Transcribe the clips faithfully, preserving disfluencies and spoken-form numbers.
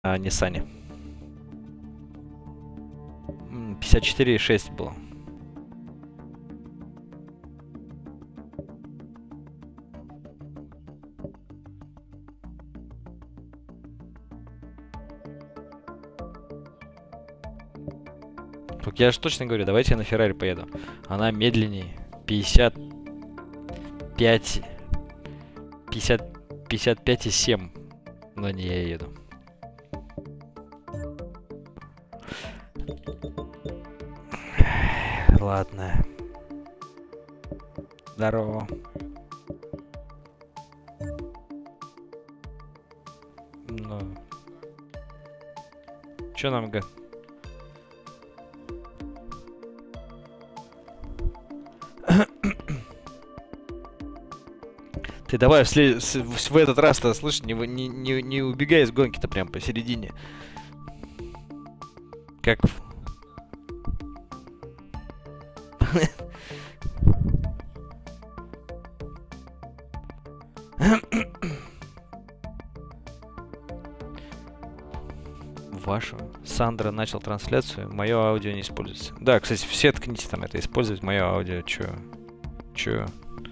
Ниссане. пятьдесят четыре и шесть было. Так я же точно говорю, давайте я на Феррари поеду. Она медленнее. пятьдесят пять... пятьдесят... пятьдесят пять и семь. На ней я еду. Ладно. Здорово. Ну. Чё нам говорит? Ты давай в, след... в этот раз-то, слышь, не, не, не, не убегай из гонки-то прям посередине. Как... Вашу. Сандра начал трансляцию, мое аудио не используется. Да, кстати, все ткните там это использовать, мое аудио. Чё? Чё?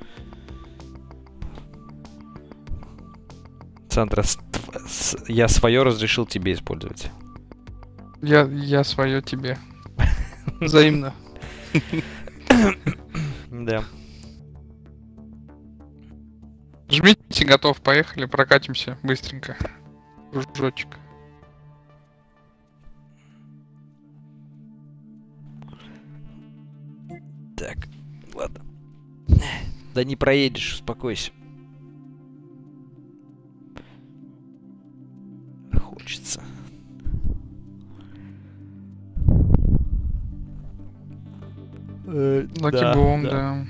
Сандра, с... С... я свое разрешил тебе использовать. Я, я свое тебе. Взаимно. Да. Жмите, готов, поехали, прокатимся быстренько. Жжочек. Так, ладно. Да не проедешь, успокойся. Хочется. Лакибом, да, да.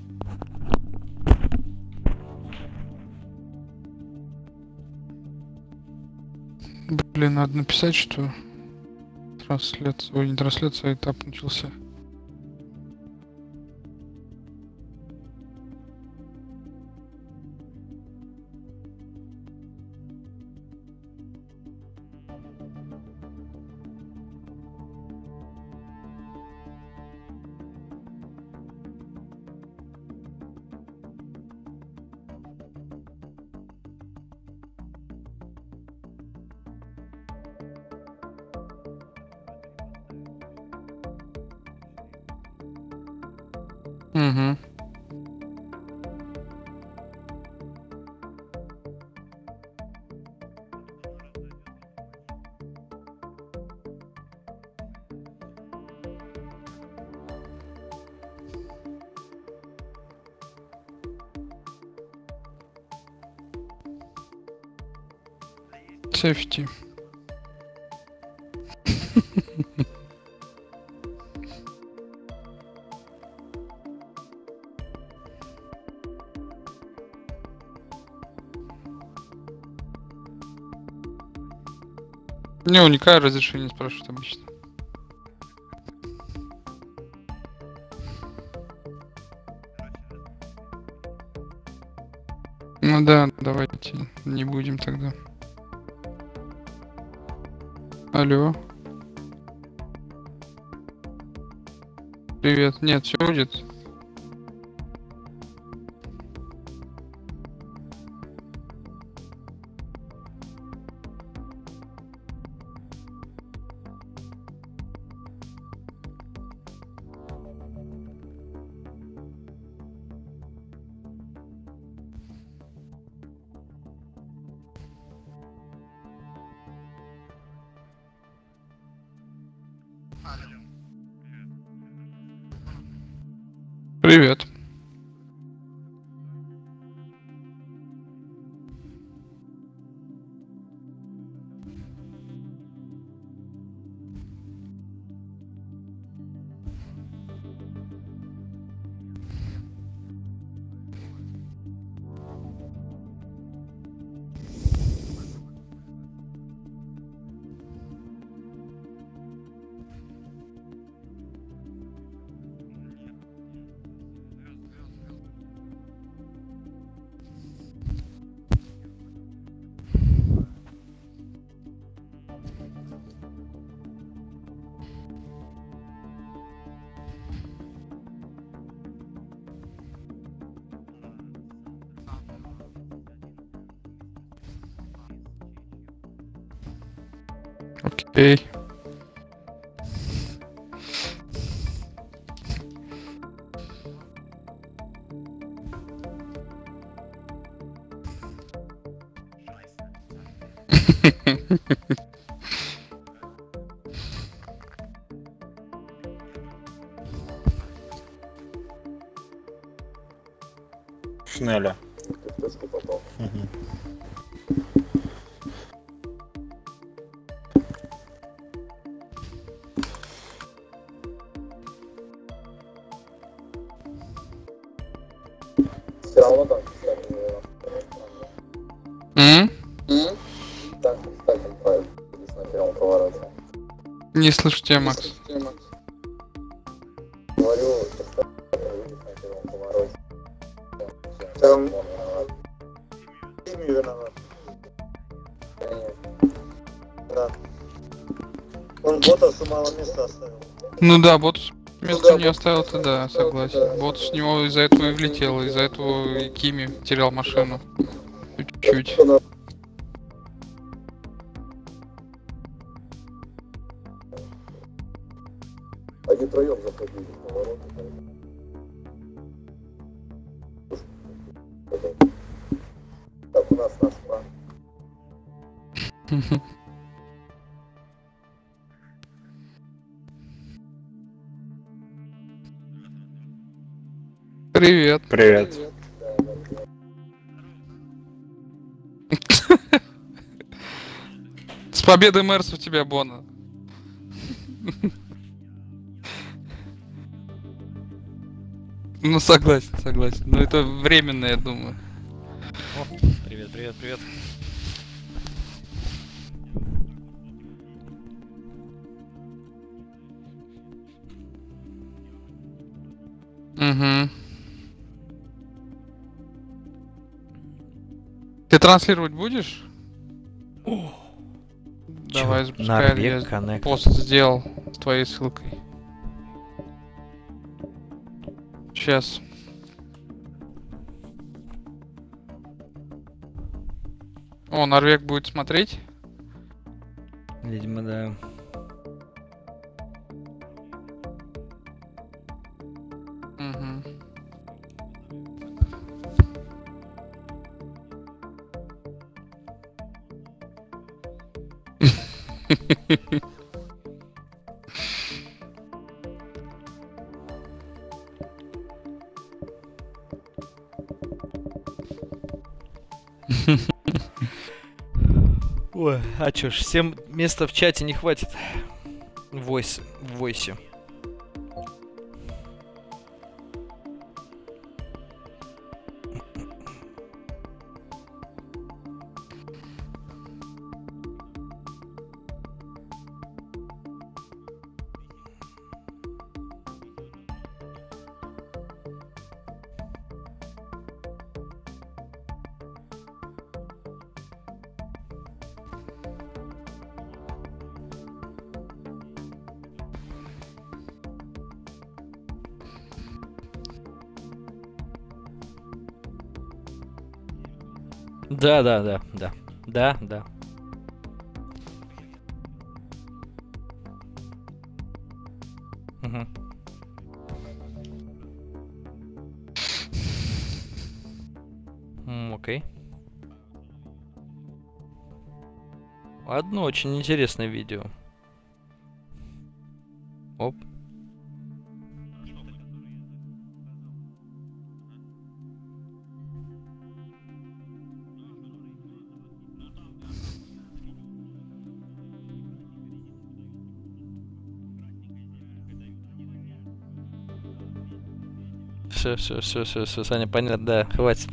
Блин, надо написать, что трансляция, ой, не трансляция, а этап начался. Угу. Safety. Не, уникальное разрешение спрашивают обычно. Ну да, давайте не будем тогда. Алло. Привет. Нет, все будет. Привет. Окей. Шнеля. Угу. Все равно там, кстати, М? так, кстати, правильно, на первом повороте. Не слышу тебя, Макс. Говорю, кстати, на первом повороте. Там... Он виноват. Тимми виноват. Конечно. Да. Он Ботасу мало места оставил. Ну да, Ботас место да, не оставил, то да, согласен. да. Ботас с него из-за этого и влетел, из-за этого и Кими терял машину. Чуть-чуть. Они троем заходили в поворот. Так, у нас наш план. Привет. Привет. С победой Мерс у тебя, Бона. Ну согласен, согласен. Но это временно, я думаю. О, привет, привет, привет. Угу. Ты транслировать будешь? Давай, запускай. Норвег Я Коннект. пост сделал с твоей ссылкой. Сейчас. О, Норвег будет смотреть. Видимо, да. Угу. Ой, а чё ж, всем места в чате не хватит. Войс, в войсе. Да, да, да, да. Да, да. Угу. М, окей. Одно очень интересное видео. Оп. Все, все, все, все, все, Саня, понятно, да, хватит.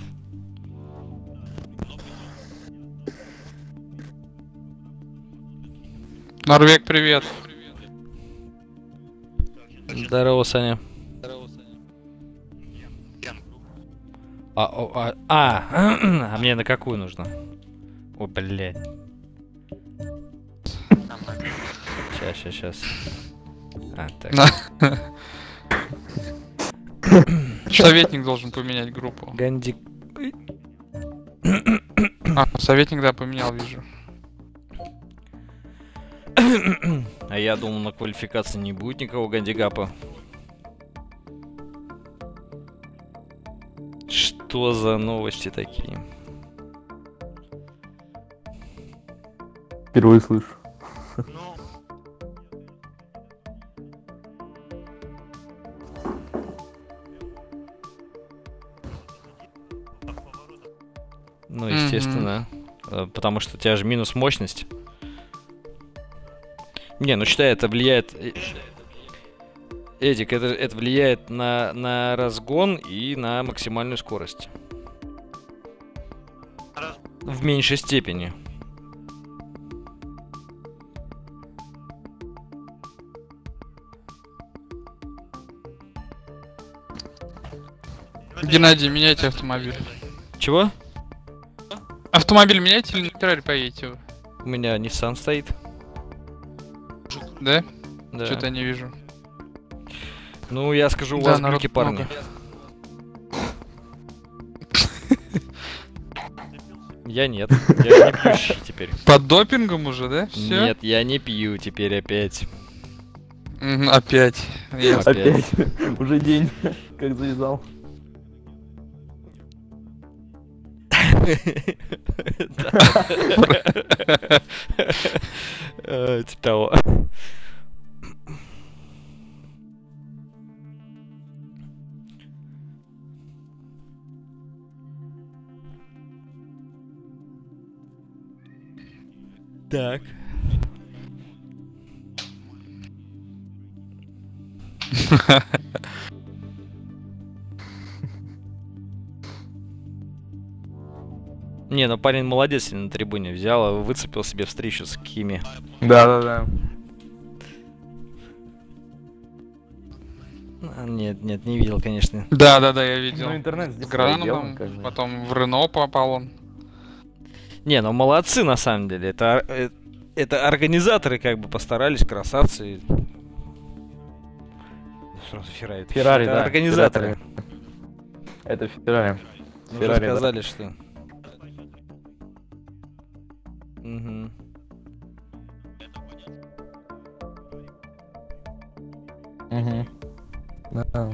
Норвег, привет. Здорово, Саня. А, о, а, а, а мне на какую нужно? О, блядь. Сейчас, сейчас, сейчас. А, так. Советник должен поменять группу. Ганди. А, советник, да, поменял, вижу. А я думал, на квалификации не будет никого гандикапа. Что за новости такие? Впервые слышу. Ну, естественно. Mm-hmm. Потому что у тебя же минус мощность. Не, ну считай, это влияет... Эдик, это, это влияет на, на разгон и на максимальную скорость. В меньшей степени. Геннадий, меняйте автомобиль. Чего? Автомобиль меняйте или на Феррари поедете вы? У меня Nissan стоит. Да? Да. Что-то не вижу. Ну, я скажу, у Да, вас народ глюки, парни. много. Я нет. Я не пьющий теперь. Под допингом уже, да? Всё? Нет, я не пью теперь опять. Мгм, опять. Я- Опять. Опять. Уже день, как завязал. Э, Типа того. Так. Не, ну парень молодец, на трибуне взял, выцепил себе встречу с Кими. Да-да-да. А, Нет, нет, не видел, конечно. Да, да, да, я видел. Ну, интернет С здесь Граном, как бы. потом в Рено попал он. Не, ну молодцы на самом деле. Это, ор- э, это организаторы как бы постарались, красавцы. Сразу Феррари. Феррари, Это да. организаторы. Феррари. Это Феррари. Уже Феррари, да. сказали, что... Мгм. Угу. Да.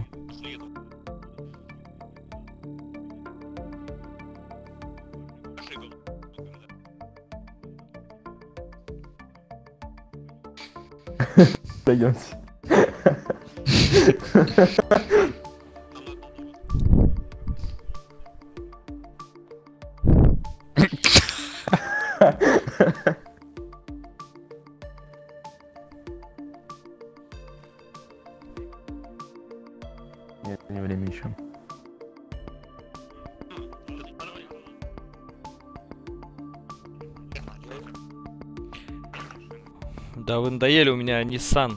Пойдемте. Нет, не время еще. Да вы надоели, у меня Nissan.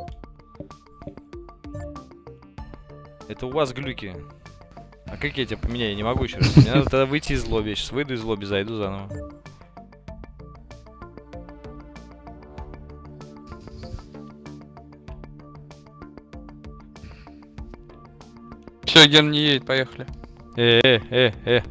Это у вас глюки. А как я тебя поменяю? Я не могу еще раз. Мне надо тогда выйти из лобби. Я сейчас выйду из лобби, зайду заново. Все, Ген не едет, поехали. Э, э, э, э.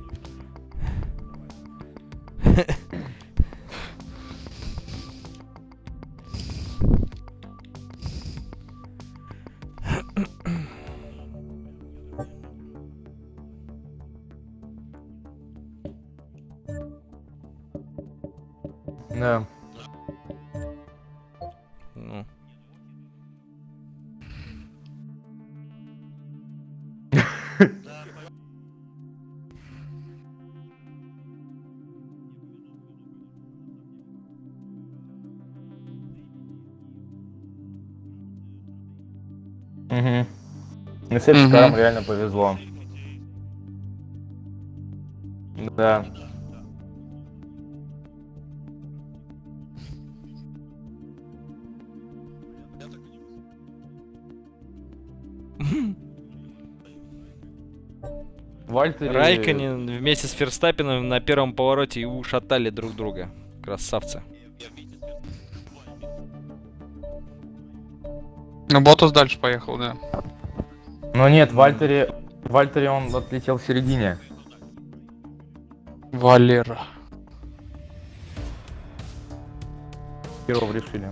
Да. Ну. Угу. Ну, с этим Мгм. каром реально повезло. Да. Вальтери... Райконен вместе с Ферстаппином на первом повороте и ушатали друг друга. Красавцы. Ну, Ботас дальше поехал, да. Но нет, Вальтери... Вальтери он отлетел в середине. Валера. Херов решили.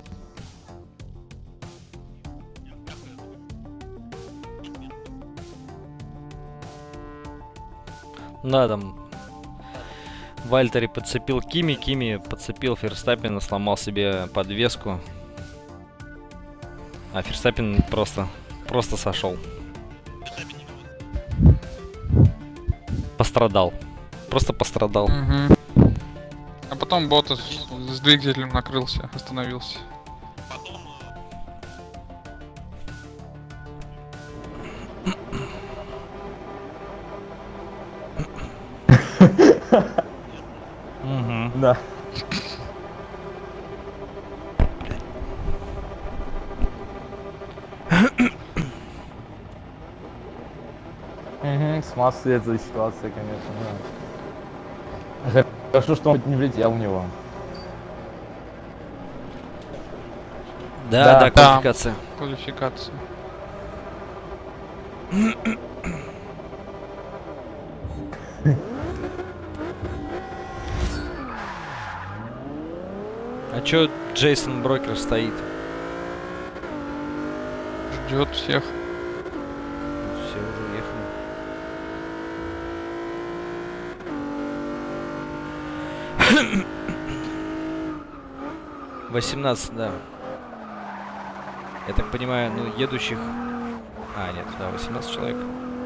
Да, там Вальтери подцепил Кими, Кими подцепил Ферстаппина, сломал себе подвеску. А Ферстаппин просто, просто сошел. Пострадал. Просто пострадал. Угу. А потом Ботас с двигателем накрылся, остановился. Угу. Да. Угу, с массой этой ситуации, конечно, да. Хорошо, что он не влетел в него. Да, Да, да, квалификация. Квалификация. А чё Джейсон Брокер стоит? Ждет всех. Все уже уехали. восемнадцать, да. Я так понимаю, ну, едущих... А, нет, да, восемнадцать человек.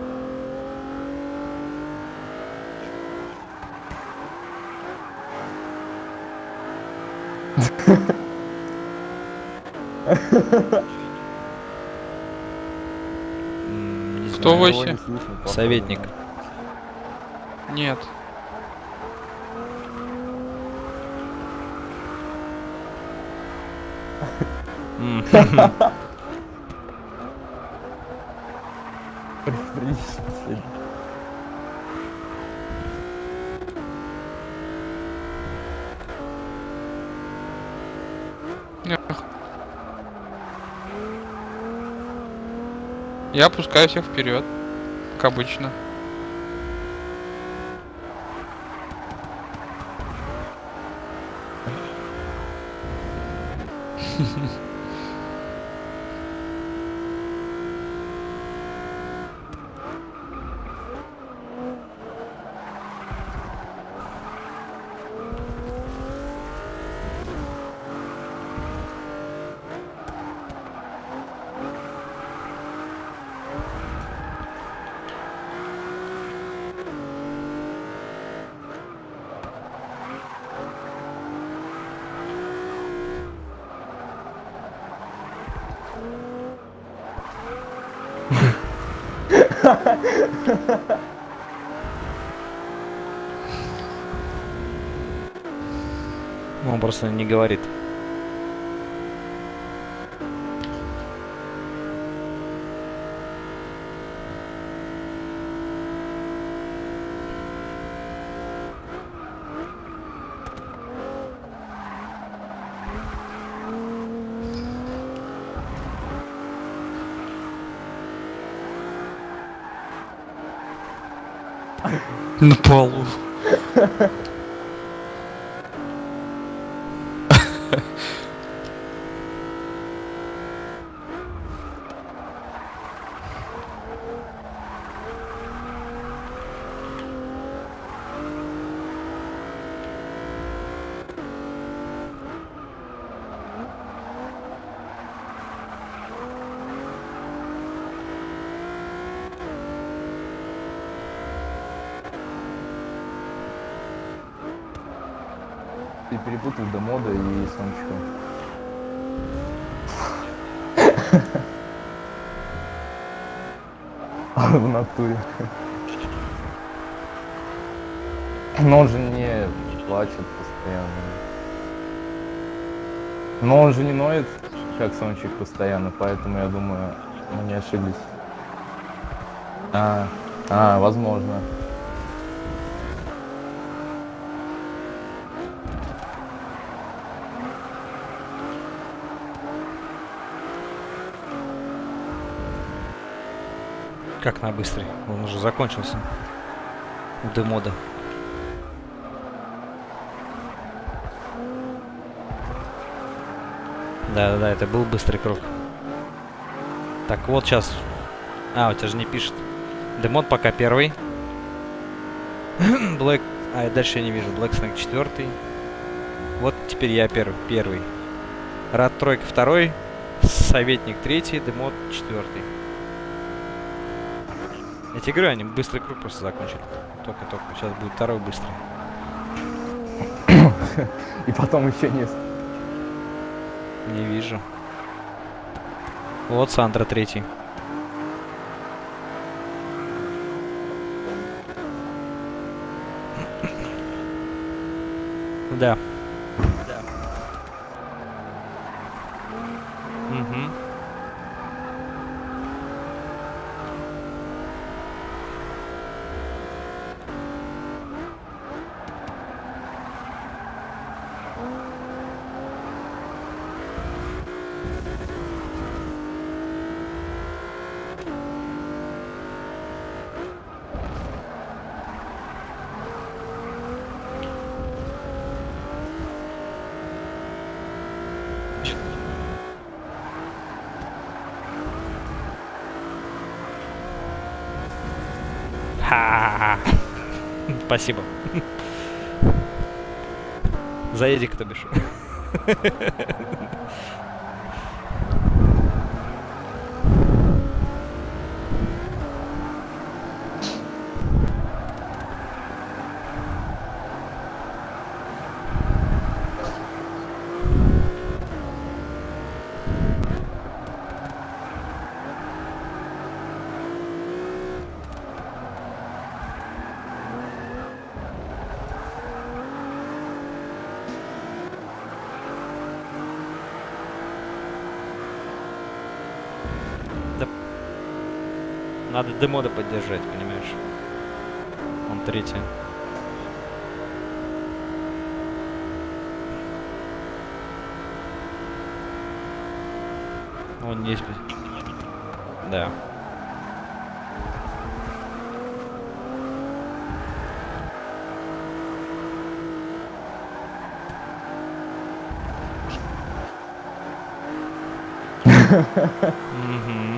М, не Кто знаю. вы? Его не слышно, походу. Советник. Нет. М. Прищепили. Эх. Я пускаю всех вперед, как обычно. Он просто не говорит. На полу. Ты перепутал Демода и Сончика. В натуре. Но он же не плачет постоянно. Но он же не ноет, как Сончик, постоянно, поэтому я думаю, мы не ошиблись. А, а, возможно. Как на быстрый? Он уже закончился. У демода. Да, да, да, это был быстрый круг. Так, вот сейчас. А, у тебя же не пишет. Демон пока первый. Блэк. А, дальше я не вижу. Блэк Снэк четвертый. Вот теперь я первый. первый. Рад тройка второй. Советник третий. Демон четвертый. Я тебе говорю, они быстрый круг просто закончили. Только-только. Сейчас будет второй быстрый. И потом еще несколько. Не вижу. Вот Сандра третий. Да. Да. Угу. Ха-ха-ха. Спасибо. За Эдик, то бишь. Надо демода поддержать, понимаешь? Он третий. Он не спит. Да. Угу.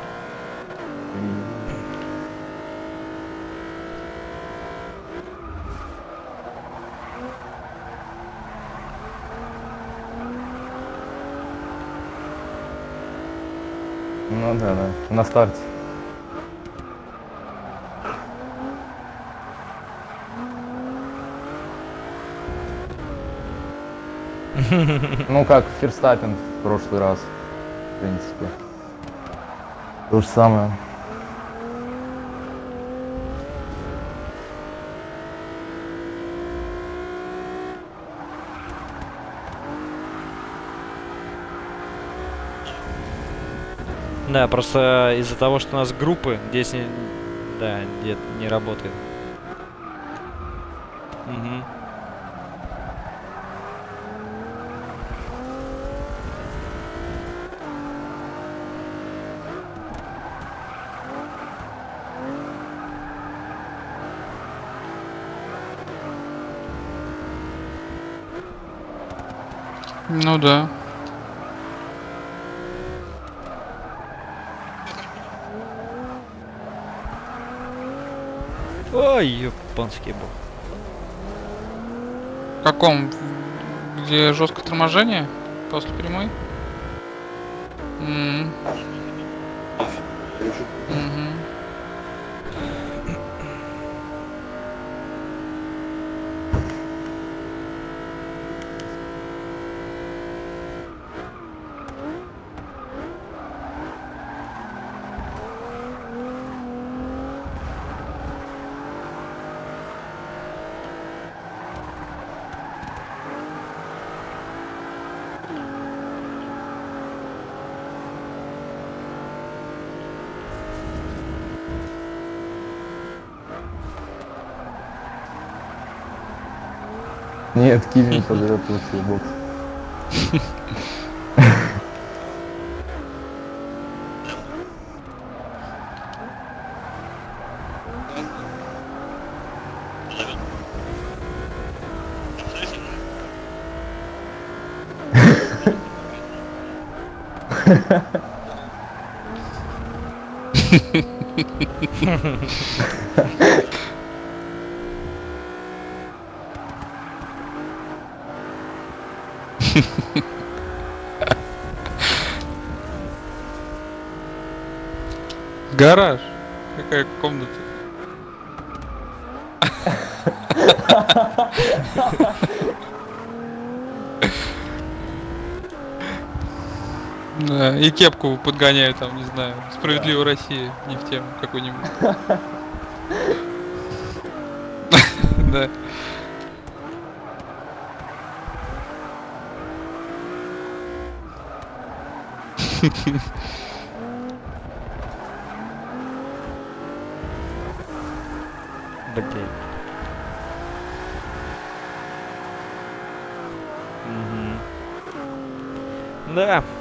Ну да, да. На старте. Ну как Ферстаппен в прошлый раз, в принципе. То же самое. Да, просто из-за того, что у нас группы, здесь не, да, нет, не работает. Угу. Ну да. Ой, японский бог. В каком? Где жесткое торможение? После прямой? М. Мгм. Нет, Кивин подает лучший бокс. Гараж. Какая комната? Да, и кепку подгоняю там, не знаю, Справедливая Россия, не в тему какую-нибудь. Да. Блин. Мгм. Да.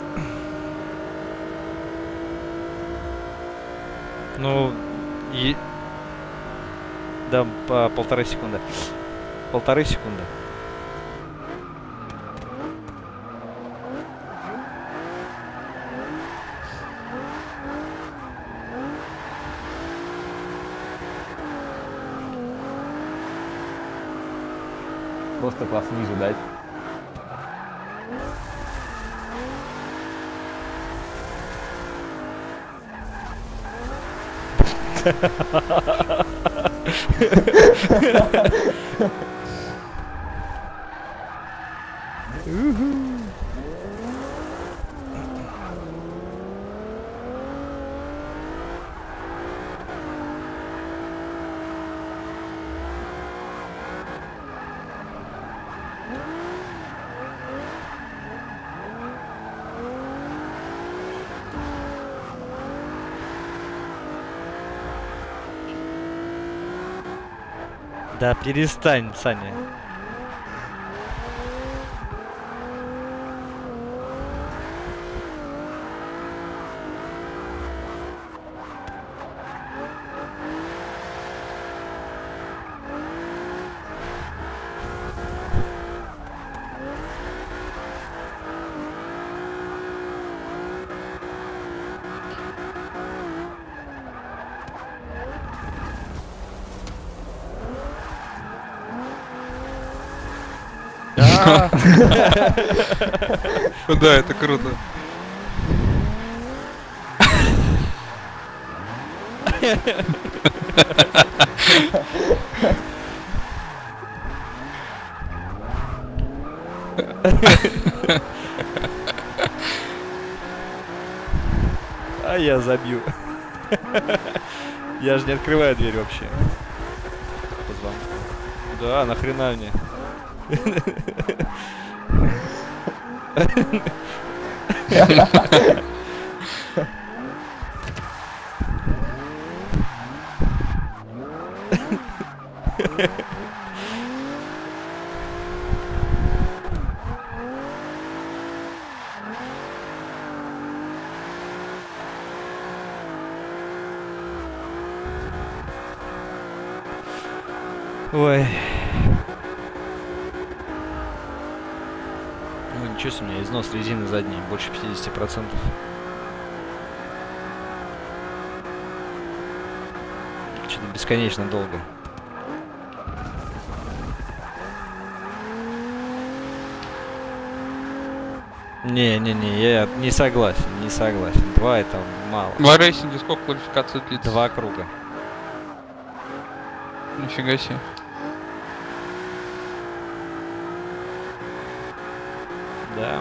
Ну, и... Да, по полторы секунды. Полторы секунды. Просто класс ниже дать. Да перестань, Саня. Да, это круто. А я забью. Я же не открываю дверь вообще. Позвонок. Да, нахрена мне? Ой. Ну ничего себе, у меня износ резины задней больше пятидесяти процентов. Что-то бесконечно долго. Не-не-не, я не согласен, не согласен. Два это мало. В рейсинге сколько квалификации длится? Два круга. Нифига себе. Да.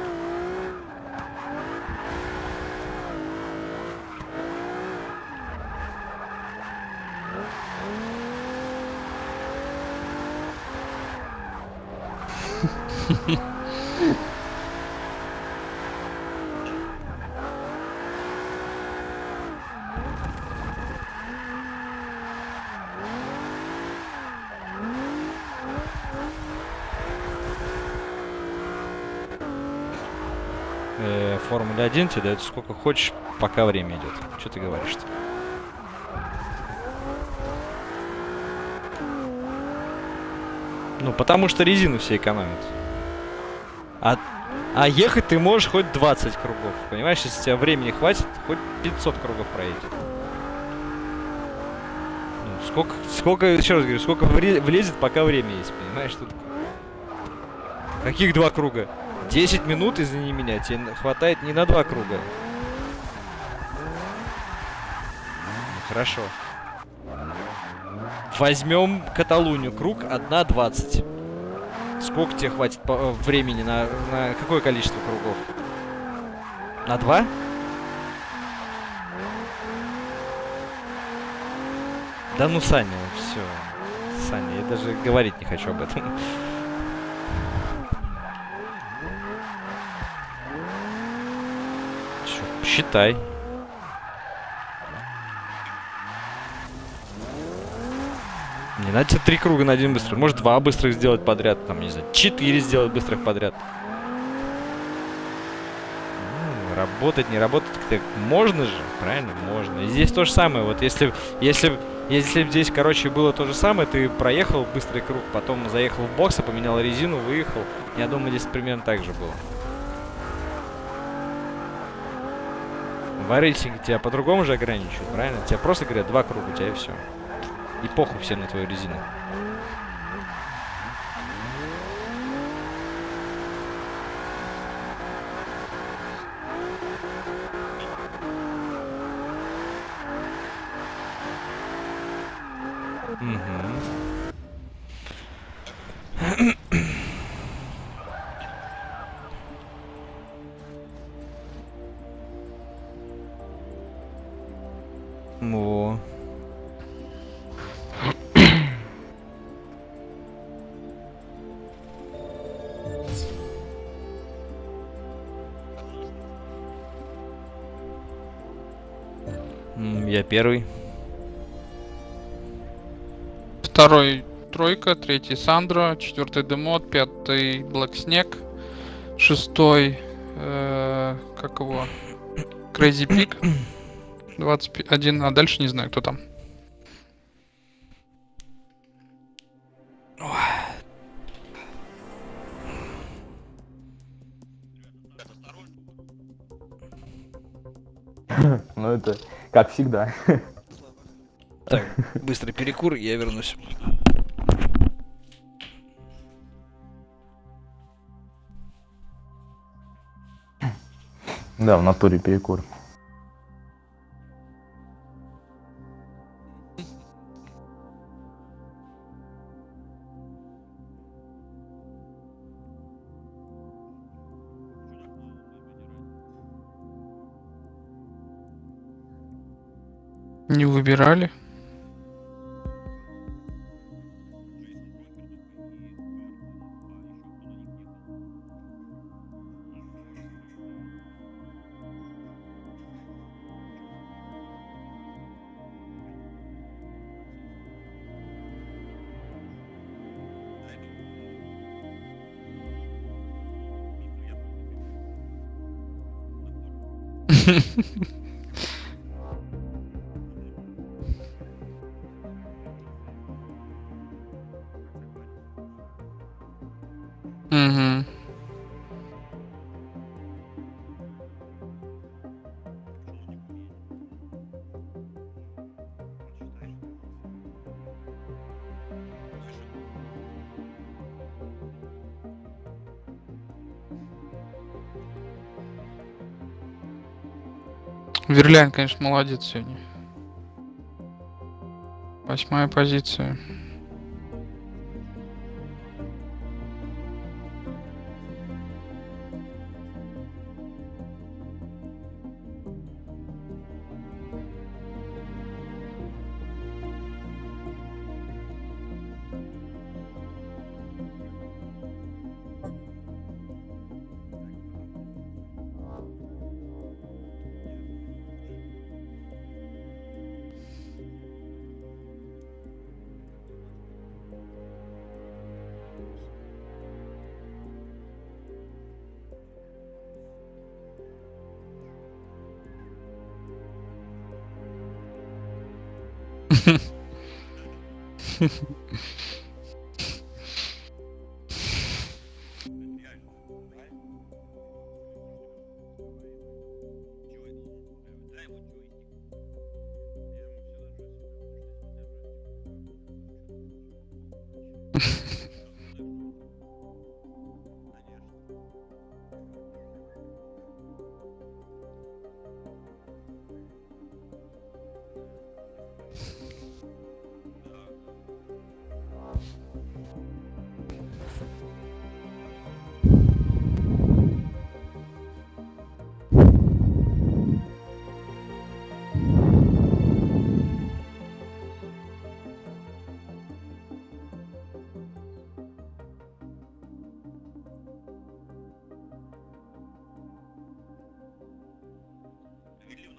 Э, Формула один тебе дает сколько хочешь, пока время идет. Что ты говоришь-то? Ну, потому что резину все экономят. А А ехать ты можешь хоть двадцать кругов. Понимаешь, если у тебя времени хватит, хоть пятьсот кругов проедет. Ну, сколько, сколько, еще раз говорю, сколько влезет, пока время есть, понимаешь? Тут... Каких два круга? десять минут, извини меня, тебе хватает не на два круга. Ну, хорошо. Возьмем Каталунию. Круг одна двадцать. Сколько тебе хватит по времени на, на какое количество кругов? На два? Да ну, Саня, все. Саня, я даже говорить не хочу об этом. Чё, считай. Не надо тебе три круга на один быстрый. Может, два быстрых сделать подряд. Там, не знаю, четыре сделать быстрых подряд. Ну, работать, не работать. Так можно же, правильно? Можно. И здесь то же самое. Вот если, если, если здесь, короче, было то же самое, ты проехал быстрый круг, потом заехал в боксы, поменял резину, выехал. Я думаю, здесь примерно так же было. В рейсинге тебя по-другому же ограничивают, правильно? Тебя просто говорят два круга, у тебя и все. И похуй всем на твою резину. Во. Я первый. Второй тройка, третий Сандра, четвертый Демод, пятый Блэк Снег, шестой э, как его Crazy Pig, двадцать один, а дальше не знаю, кто там. Ну это как всегда. Так, быстрый перекур, я вернусь. Да, в натуре перекур. Не выбирали. Угу. Верлян, конечно, молодец сегодня. Восьмая позиция.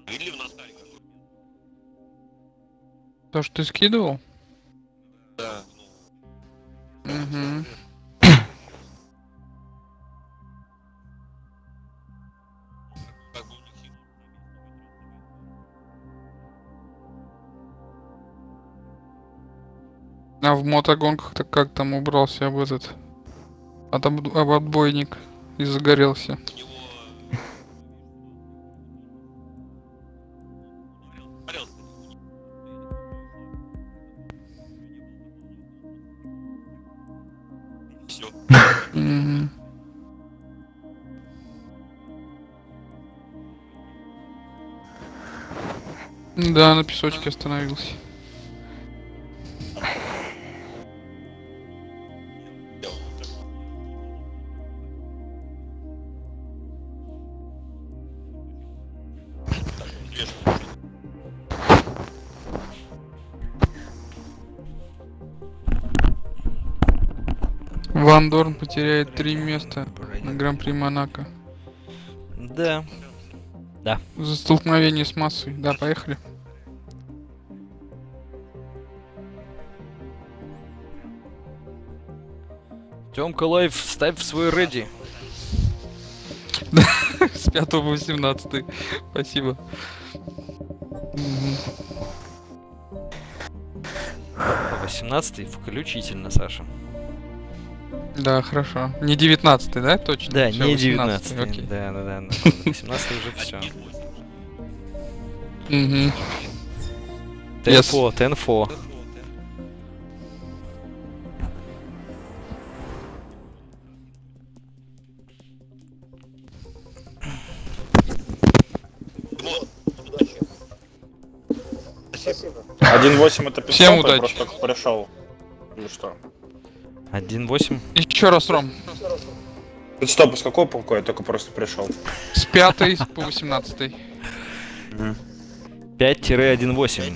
То, что ты скидывал? Да. Угу. А в мотогонках-то как там убрался об этот... От об, об отбойник и загорелся? Мгм. Да, на песочке остановился. Ван Дорн потеряет три места на Гран-при Монако Да. за столкновение с массой. Да, поехали. Тёмка Лайф, ставь в свой реди. С пятого по восемнадцатый. Спасибо. Мгм. восемнадцатый включительно, Саша. Да, хорошо. Не девятнадцатый, да, точно? Да, Всё, не восемнадцатый, девятнадцатый. окей. Да, да, да. восемнадцатый уже все. Мгм. Тенфо, Тенфо. Удачи. Спасибо. один восемь это Всем пятьсот, я удачи. просто только пришел. Или что? один восемь. Еще раз, Ром. Стоп, с какого полка? Я только просто пришел. С пятой по восемнадцатый. пять один восемь.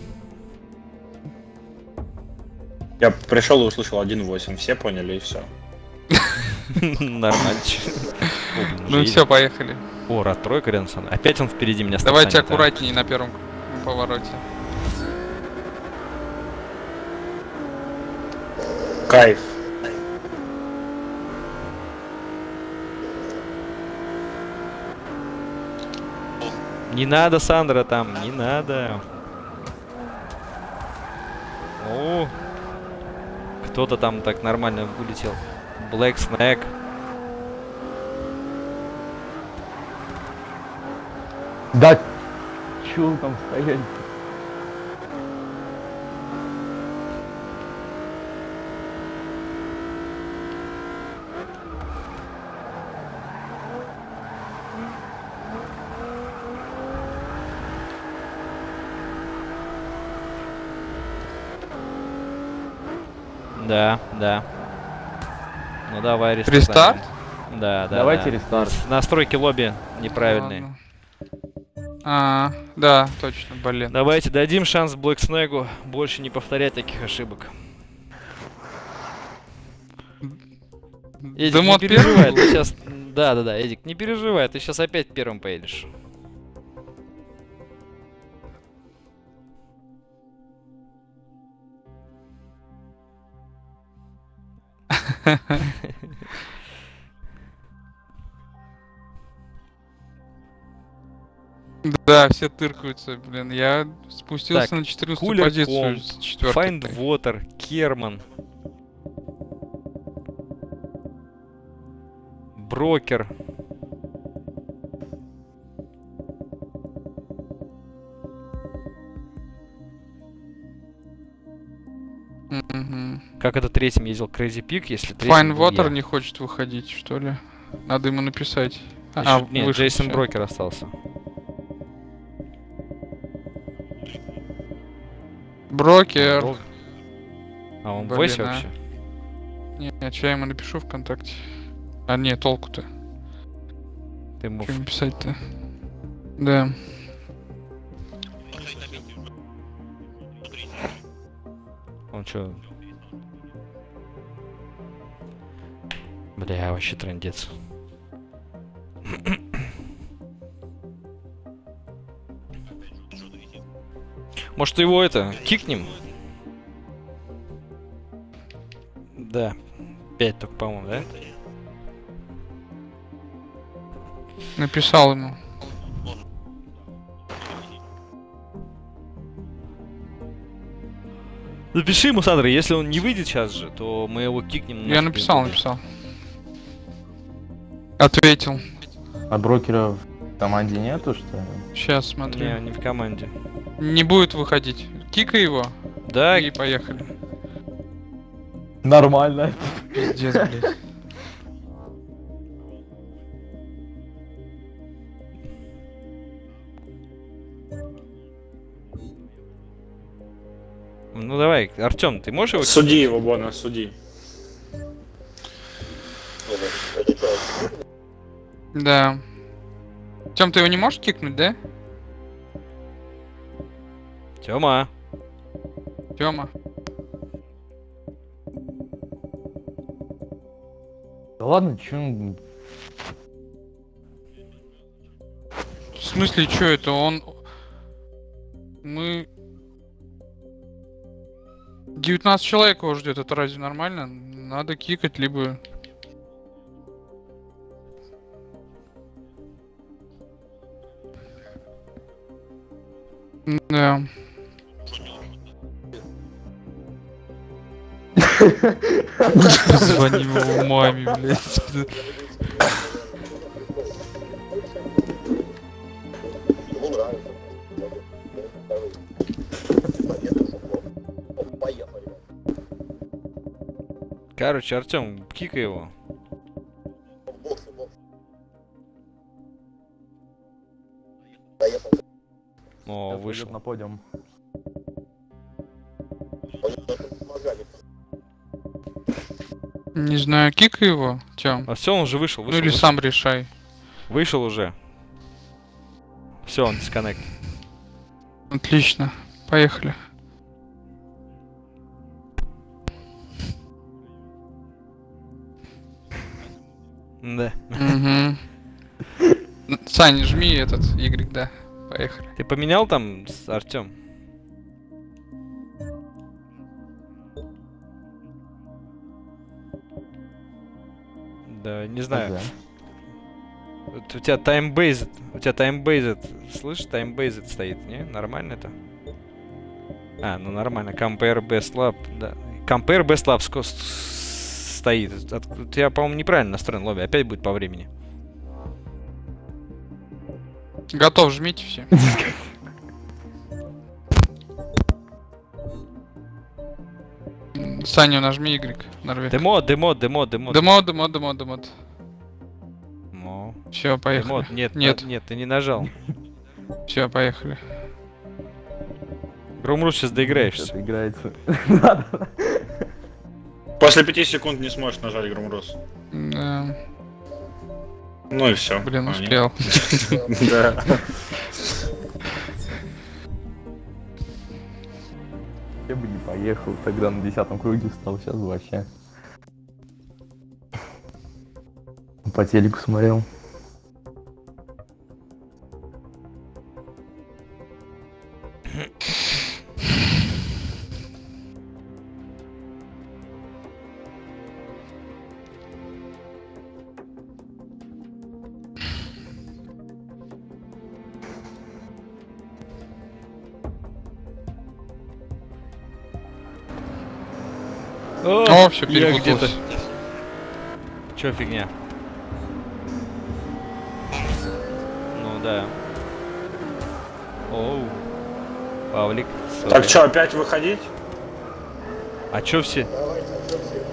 Я пришел и услышал один восемь. Все поняли и все. Нормально. Ну все, поехали. О, рад тройка рядом со мной. Опять он впереди меня Давайте стартанет, а? аккуратнее на первом повороте. Кайф. Не надо, Сандра, там, не надо. О, кто-то там так нормально улетел. Black Snack. Да, чё там стоять? Да, да. Ну давай рестарт. Рестарт? Да, да. Давайте да. рестарт. Настройки лобби неправильные. Ладно. А, да, точно, блин. Давайте дадим шанс Black Snack'у больше не повторять таких ошибок. Эдик, не Демод переживай, первый ты был? сейчас... Да, да, да, Эдик, не переживай, ты сейчас опять первым поедешь. Да, все тыркаются, блин. Я спустился Так, на четырнадцатую Cooler позицию Comp, с четвёртой. Find Water, Керман. Брокер. Мгм. Как это третьим ездил Crazy Pig, если третьим Fine был Water я? не хочет выходить, что ли? Надо ему написать. Ещё- нет, вышел Джейсон всё. Брокер остался. Брокер. Брок- А он в Блин, войсе а. вообще? Нет, я ему напишу ВКонтакте. А не, толку-то. Ты ему... Что написать-то? Да. Он чё? Бля, вообще трындец. Может, его это, кикнем? Да. Пять только, по-моему, да? Написал ему. Напиши ему, Сандра, если он не выйдет сейчас же, то мы его кикнем. Я написал, написал. Ответил. А брокера в команде нету, что ли? Сейчас смотрю. Не, не в команде. Не будет выходить. Кикай его. Да, И поехали. Нормально. Пиздец, блядь. ну давай, Артем, ты можешь его... Суди его, Бона, суди. Да. Тём, ты его не можешь кикнуть, да? Тёма. Тёма. Да ладно, чё он... В смысле, чё это? Он... Мы... девятнадцать человек его ждет, это разве нормально? Надо кикать, либо... Да. Звоним его маме, блядь. Ему нравится. Поехали. Короче, Артем, кикай его. Боксы, боксы. Поехал. О, Сейчас вышел. пойдет на подиум. Не знаю, кикай его, Тём. А все, он уже вышел, Ну вышел. или вышел. сам решай. Вышел уже. Все, он дисконнект. Отлично. Поехали. Да. Угу. Сань, жми этот Y, да. Поехали. Ты поменял там, Артем? Да, не знаю. Ага. Вот у тебя таймбейзед, у тебя таймбейзед, слышишь, таймбейзед стоит, не? Нормально это? А, ну нормально. Compare best lab, да. Compare best lab ско- с- стоит. От- У тебя, по-моему, неправильно настроен лобби. Опять будет по времени. Готов, жмите все. Саню, нажми Y, Норвег. Демод, демод, демод, демод. Демод, демод, демод, демод. Мо. Все, поехали. Демод, нет, Нет. нет, нет, ты не нажал. Все, поехали. Громрус сейчас доиграешься. Что-то играется. После пяти секунд не сможешь нажать Громрос. Да. Ну и все. Блин, успел. Да. Я бы не поехал, тогда на десятом круге встал, сейчас вообще. По телеку смотрел. О, все я где-то. перепуталось. Чё фигня? Ну да. Оу. Павлик. Так sorry. что, опять выходить? А чё все? Давайте, все, все.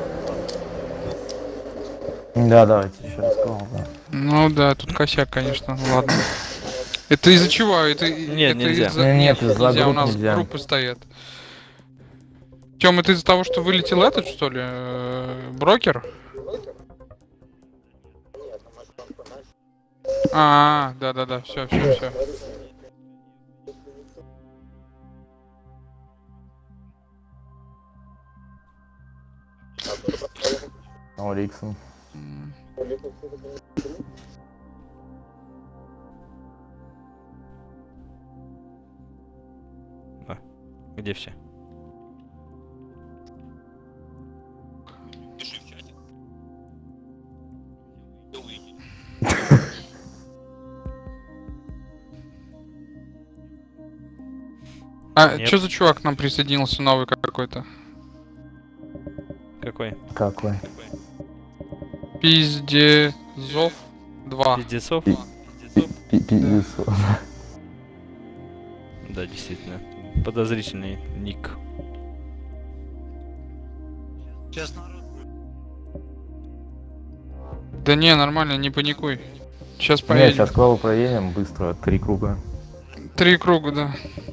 Да, давайте еще раз сказал, да. Ну да, тут косяк, конечно. Ладно. Это из-за чего? Это, Нет, это нельзя. из-за... Нет, из-за У групп нас нельзя. группы стоят. Тём, это из-за того, что вылетел этот, что ли? э, Брокер? Нет, а может он поначал. А, да-да-да, все, все, все. О, Риксон. Где все? Пиши в чате. Да выйди. А, Нет. чё за чувак к нам присоединился новый какой-то? Какой? Какой? Пиздезов два. Пиздецов? Пи- Пи- Пиздец. Да, действительно. Подозрительный ник. Сейчас народ будет. Да не, нормально, не паникуй. Сейчас Не, поедем. сейчас к Валу проедем быстро, три круга. Три круга, да.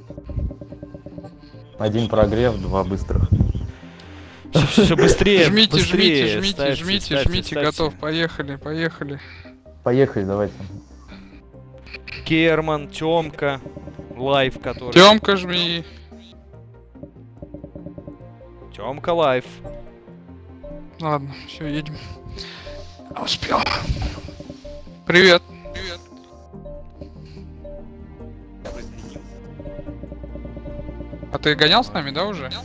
Один прогрев, два быстрых. Все, все, быстрее, Жмите, быстрее. жмите, жмите, ставьте, жмите, ставьте, жмите, ставьте. готов. Поехали, поехали. Поехали, давайте. Керман, Тёмка, лайв, который. Тёмка, жми. Тёмка лайв. Ладно, все, едем. Успел. Привет. Привет. Я присоединился. А ты гонял с нами, да, уже?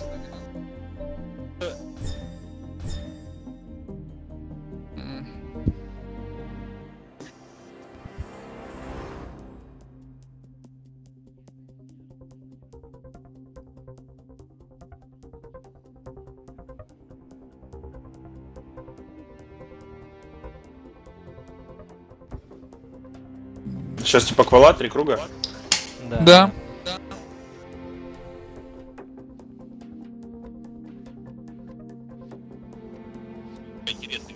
М. Сейчас типа квала, три круга. Да. Интересно.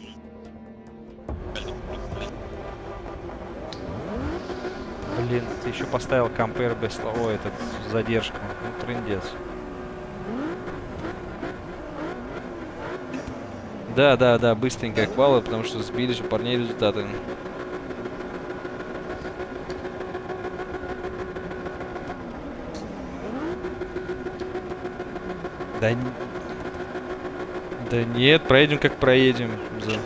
Блин, ты еще поставил компэр без слова, этот задержку. Ну, трындец. Да, да, да, быстренько квалы, потому что сбили же парней результаты. Да, н- да нет, проедем как проедем. За-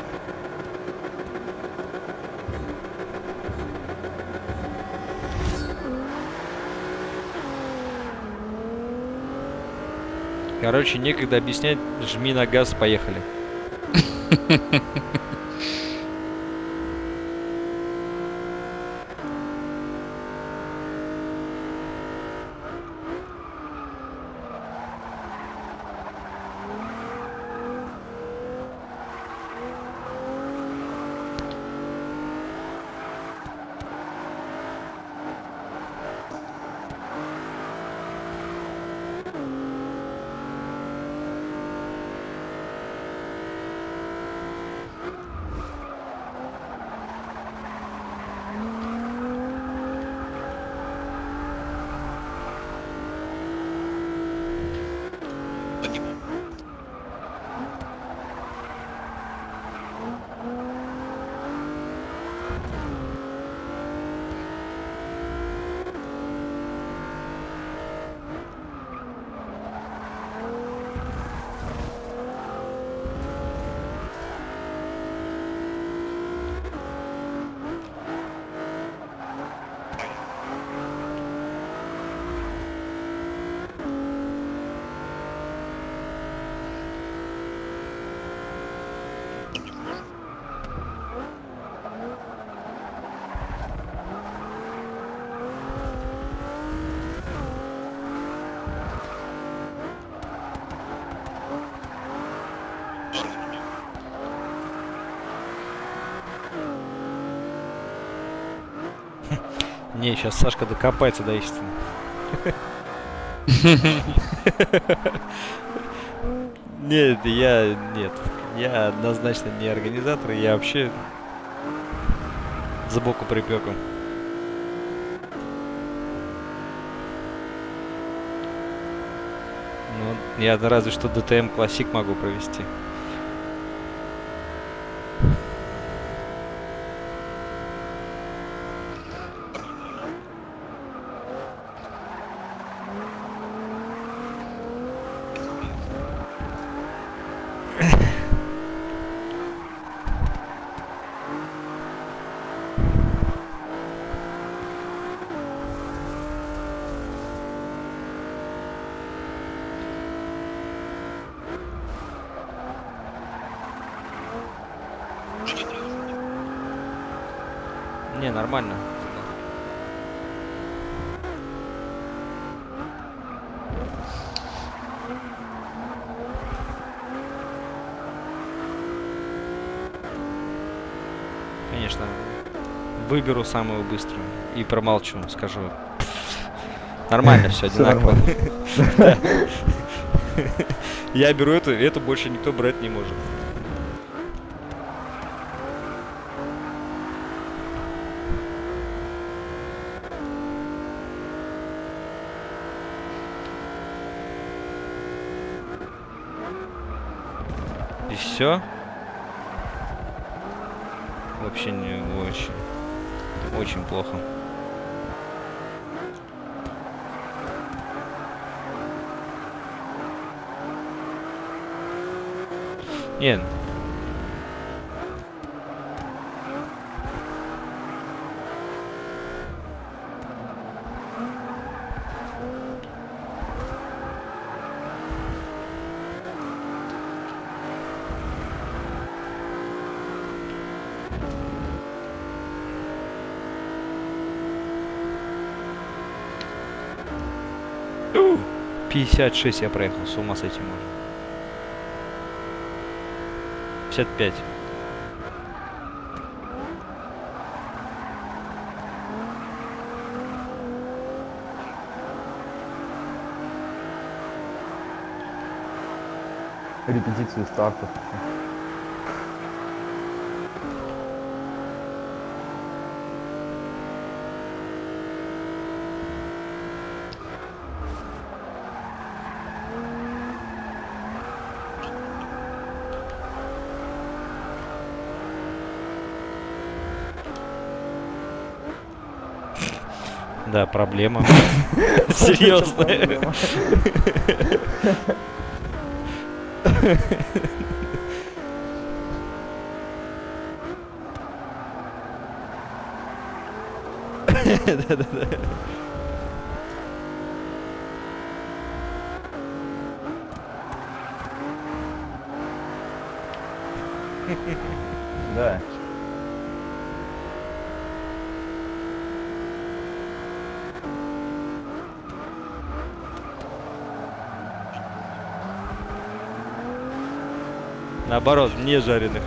Короче, некогда объяснять, жми на газ, поехали. Не, сейчас Сашка докопается до истины. Нет, я... Нет. Я однозначно не организатор, я вообще... Сбоку припеку. Ну, я разве что ди ти эм Classic могу провести. Не, нормально. Конечно, выберу самую быструю и промолчу, скажу. Нормально все, Всё одинаково. нормально. Я беру эту, и эту больше никто брать не может. И все. Вообще не очень. Очень плохо. Нет. пятьдесят шесть я проехал, с ума сойти можно. пятьдесят пять. Репетицию стартов. Да, проблема. Серьезно. Да-да-да. Да. Наоборот, не жареных.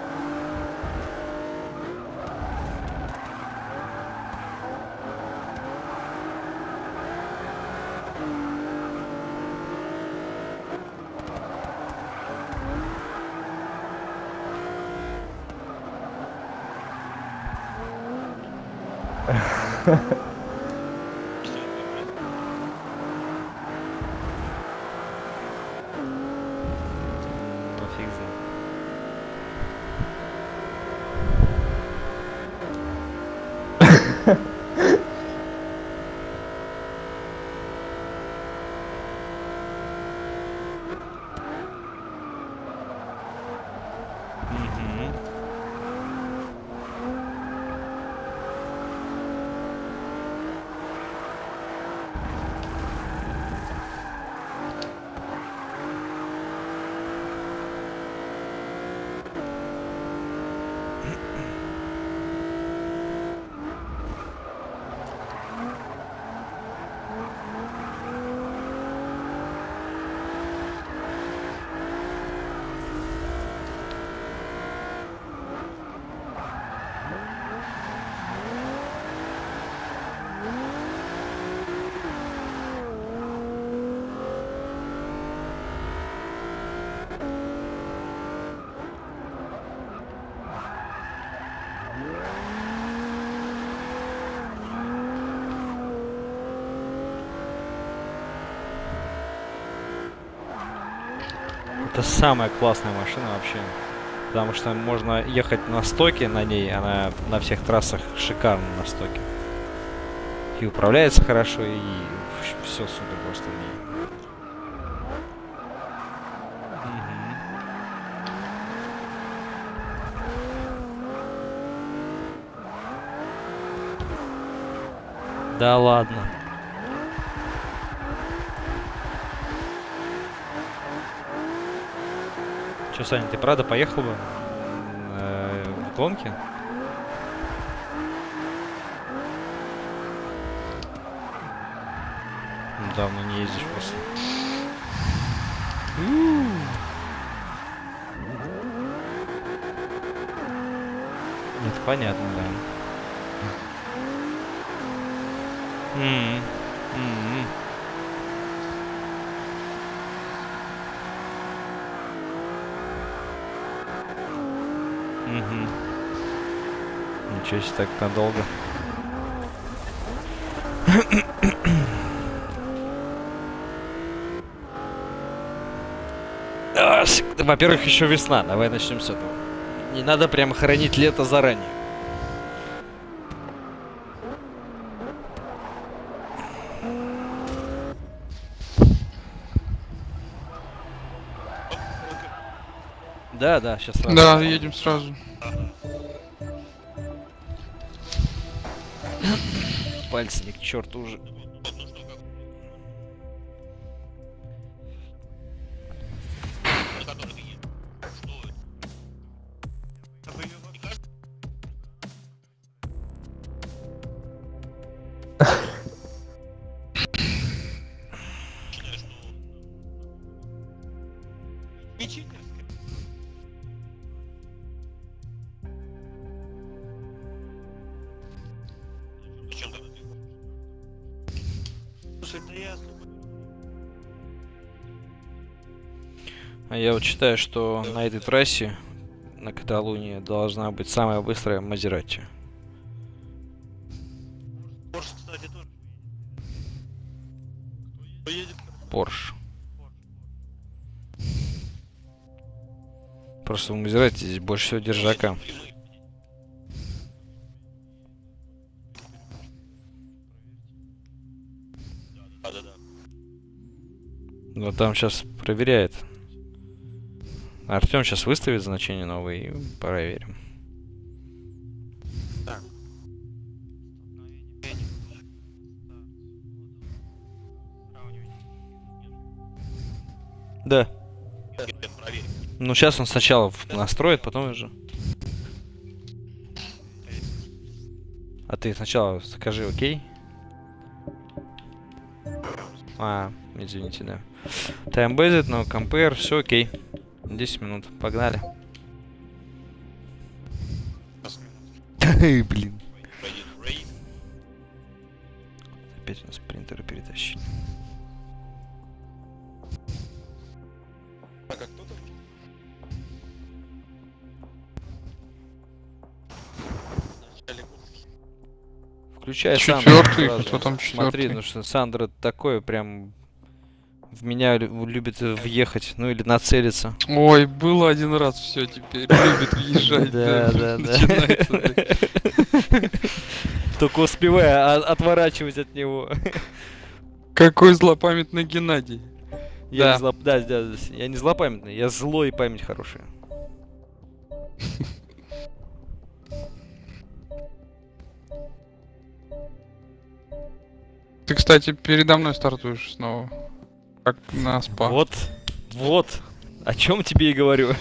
Ну, фиг знает. Мгм. Это самая классная машина вообще. Потому что можно ехать на стоке на ней, она на всех трассах шикарно на стоке. И управляется хорошо, и все супер просто в ней. Мгм. Да ладно. Че, Саня, ты правда поехал бы э, в гонки? давно не ездишь просто. Это понятно, да. М-м. М-м. Угу. Ничего себе, так надолго. А, с- Во-первых, еще весна. Давай начнем с этого. Не надо прям хоронить лето заранее. Да, да, сейчас сразу. Да, едем сразу. Пальцы не к черту уже. На который ты едешь. Что это? А вы её не кажется? Считаю, что... Мичигановская. Зачем тогда ты хочешь? Слушай, да я особо... А я вот считаю, что на этой трассе, на Каталунии, должна быть самая быстрая Мазерати. Порш, кстати, тоже. Кто едет? Порш. Просто в Мазерати здесь больше всего держака. Да, да, да. Но там сейчас проверяет. Артем сейчас выставит значение новое и проверим. Так. Да. Проверь. Ну сейчас он сначала в- настроит, потом уже. А ты сначала скажи окей. А, извините, да. Time-based, но compare, все окей. десять минут, погнали. Блин. Пойдет рейд. Опять у нас принтеры перетащили. А как кто-то? Вначале гонки. Включай Четвёртый, Сандра кто сразу. там Смотри, четвёртый? ну что Сандра такое прям в меня лю- любит въехать, ну или нацелиться. Ой, было один раз, все, теперь любит въезжать. Да, да, да. Начинается, да. Только успевая а- отворачивать от него. Какой злопамятный Геннадий. Я Да. не зло- да, да, да, я не злопамятный, я злой и память хорошая. Ты, кстати, передо мной стартуешь снова. Как на спа. Вот, вот, о чем тебе и говорю.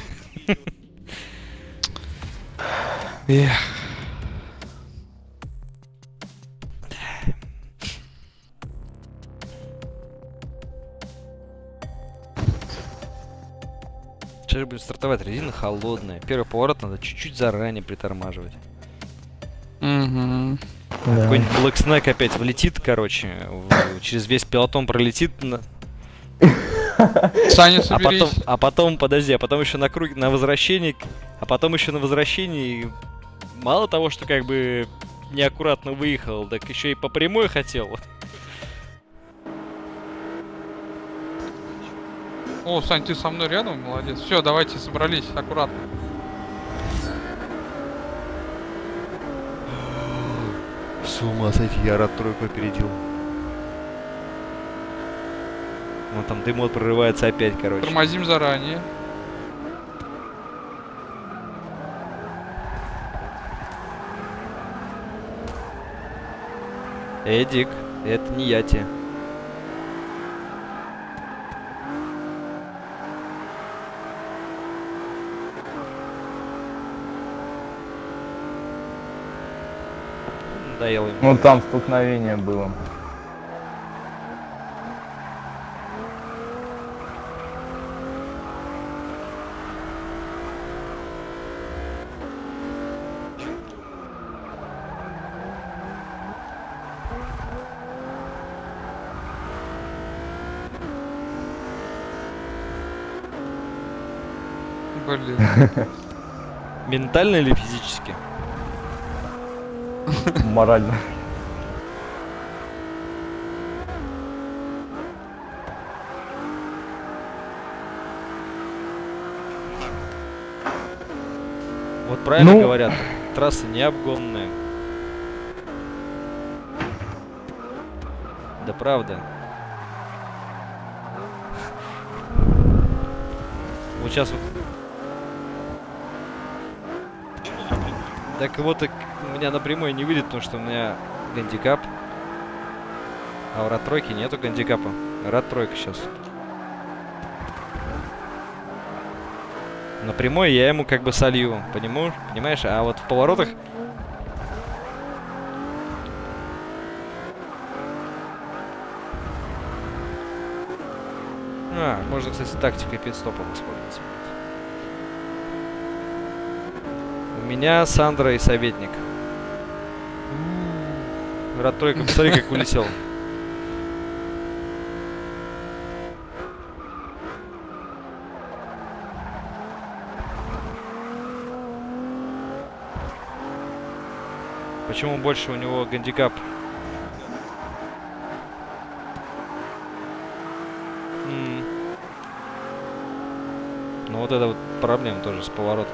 Эх. Сейчас будет стартовать, резина холодная. Первый поворот надо чуть-чуть заранее притормаживать. Мгм. Какой-нибудь Black Snack опять влетит, короче, в- через весь пилотон пролетит, на- Саня, а потом, соберись. а потом, подожди, а потом еще на круге, на возвращении, а потом еще на возвращении, мало того, что как бы неаккуратно выехал, так еще и по прямой хотел. О, Сань, ты со мной рядом? Молодец. Все, давайте собрались, аккуратно. С ума сойти, я рад тройку опередил. Ну там дымот прорывается опять, короче. Тормозим заранее. Эдик, это не я тебе. Надоело ему. Ну там столкновение было. Блин. Ментально или физически? Морально. Вот правильно Ну. говорят, трасса необгонная. Да правда. Вот сейчас вот. Так вот, так у меня напрямую не выйдет, потому что у меня гандикап. А у рад тройки нету гандикапа. Рад тройка сейчас. Напрямую я ему как бы солью, понимаешь? Понимаешь? А вот в поворотах... А, можно, кстати, тактикой пит-стопа воспользоваться. У меня Сандра и советник. Рад тройка, посмотри, как улетел. Почему больше у него гандикап? М. Ну вот это вот проблема тоже с поворотом.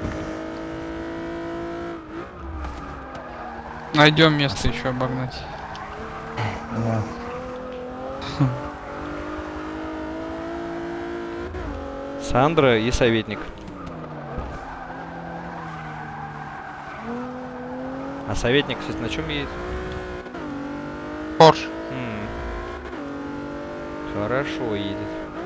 Найдем место еще обогнать. Да. Сандра и советник. А советник, кстати, на чем едет? Порш. М. Хорошо едет.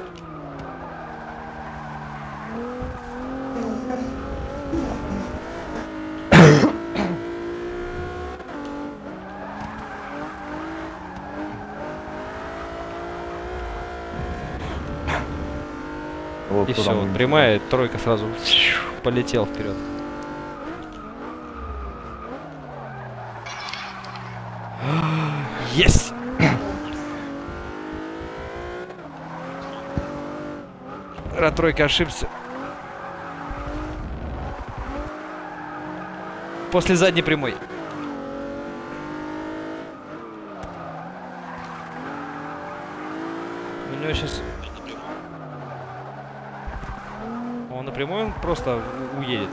Вот И кто все, там вот будет. прямая, тройка сразу полетел вперед. Есть! Рад тройка ошибся. После задней прямой. У него сейчас... Он напрямую он просто у- уедет.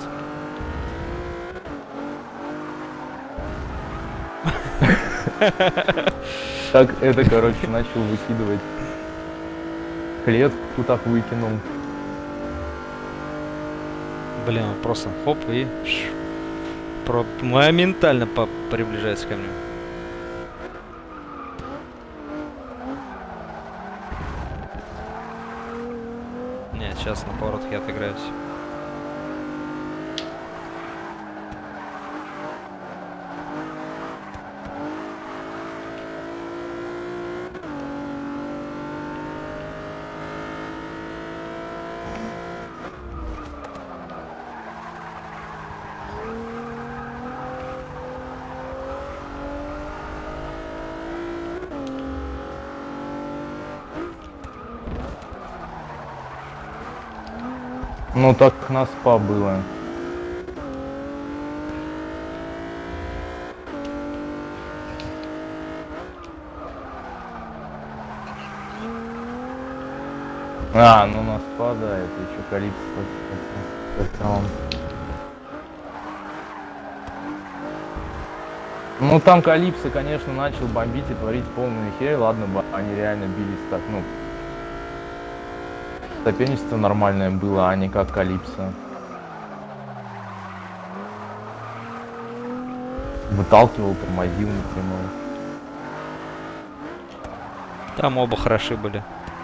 Так это, короче, начал выкидывать. Клетку так выкинул. Блин, он просто хоп и ш- про- моментально по- приближается ко мне. Нет, сейчас на поворотах я отыграюсь. Ну так на спа было. А, ну на спа, да, это еще Калипсо. Это он. Ну там Калипсо, конечно, начал бомбить и творить полную херь. Ладно бы они реально бились так, ну. Соперничество нормальное было, а не как Калипсо. Выталкивал, тормозил напрямую. Там оба хороши были.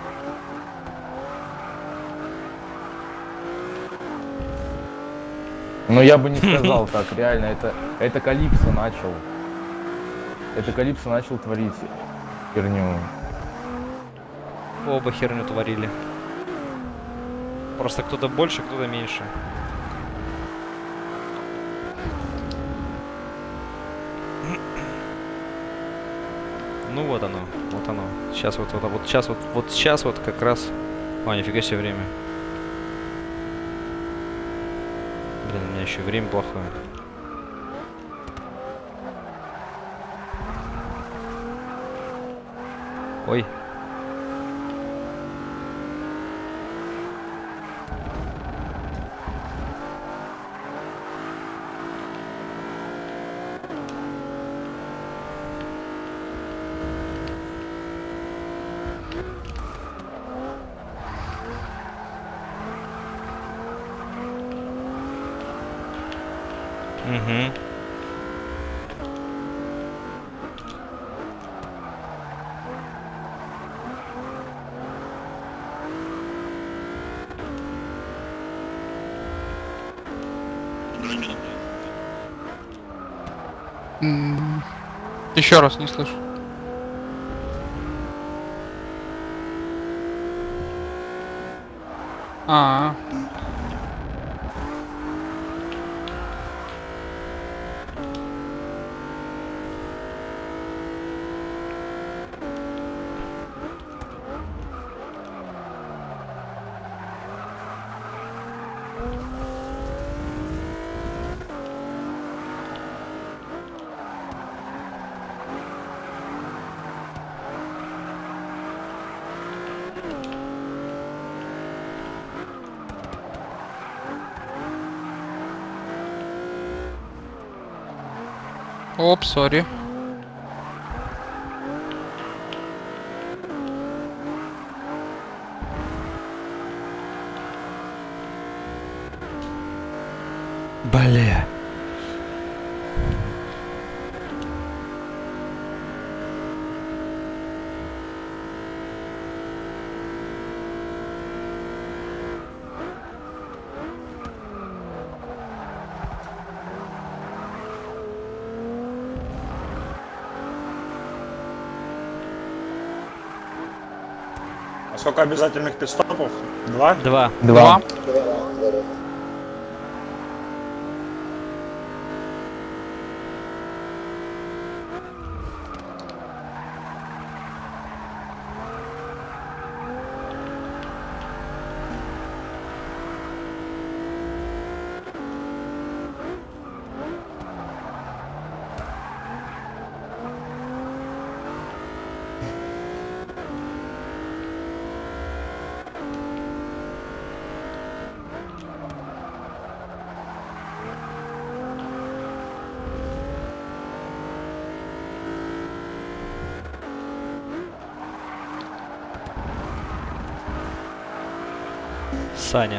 Но я бы не сказал так, реально, это, это Калипсо начал. Это Калипсо начал творить херню. Оба херню творили. Просто кто-то больше, кто-то меньше. Ну вот оно, вот оно. Сейчас вот, вот, вот сейчас вот, вот сейчас вот как раз. А, нифига себе время. еще время плохое. Ой. Угу. Еще раз не слышу. А, оп, сори. Бля. А сколько обязательных пидстопов? Два? Два. Два. Саня.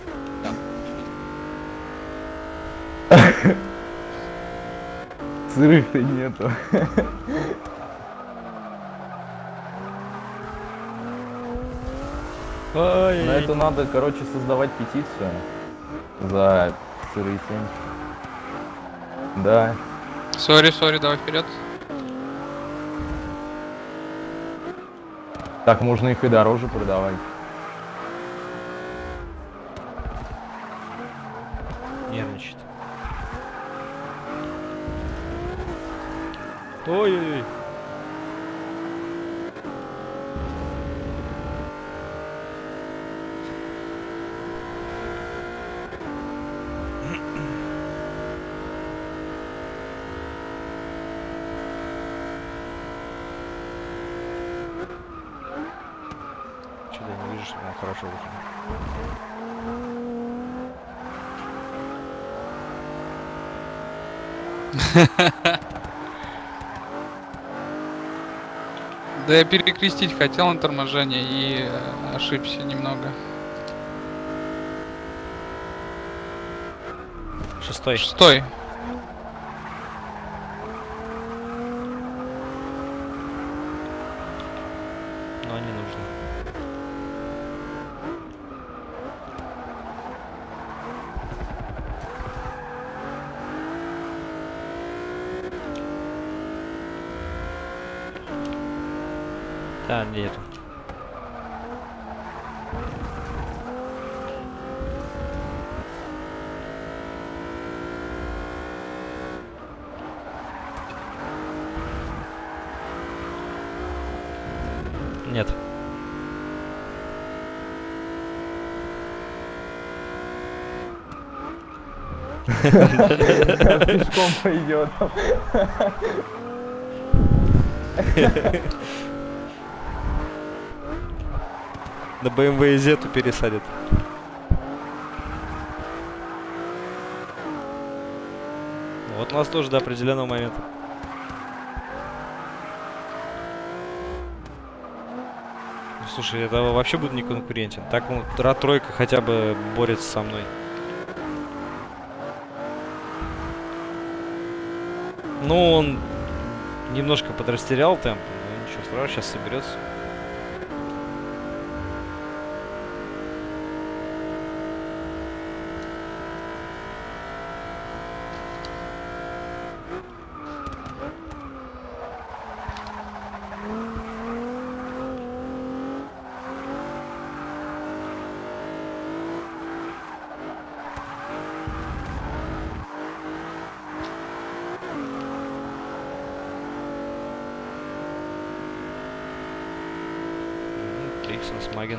Сырых-то нету. Ой. На это надо, короче, создавать петицию за сырые семечки. Да. Сори, сори, давай вперед. Так можно их и дороже продавать. Нервничает. Ой-ой-ой. Что-то я не вижу, чтобы он хорошо выглядел. Да я перекрестить хотел на торможение и э, ошибся немного. Шестой. Шестой. Но не нужно. Да, нету. Нет. Пешком пойдет. На бэ эм вэ и зет пересадят. Вот у нас тоже до определенного момента. Ну, слушай, это вообще будет не конкурентен. Так он, тройка хотя бы борется со мной. Ну, он немножко подрастерял темп, но ничего страшного, сейчас соберется. Триксон, Смаген.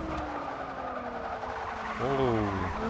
Оу.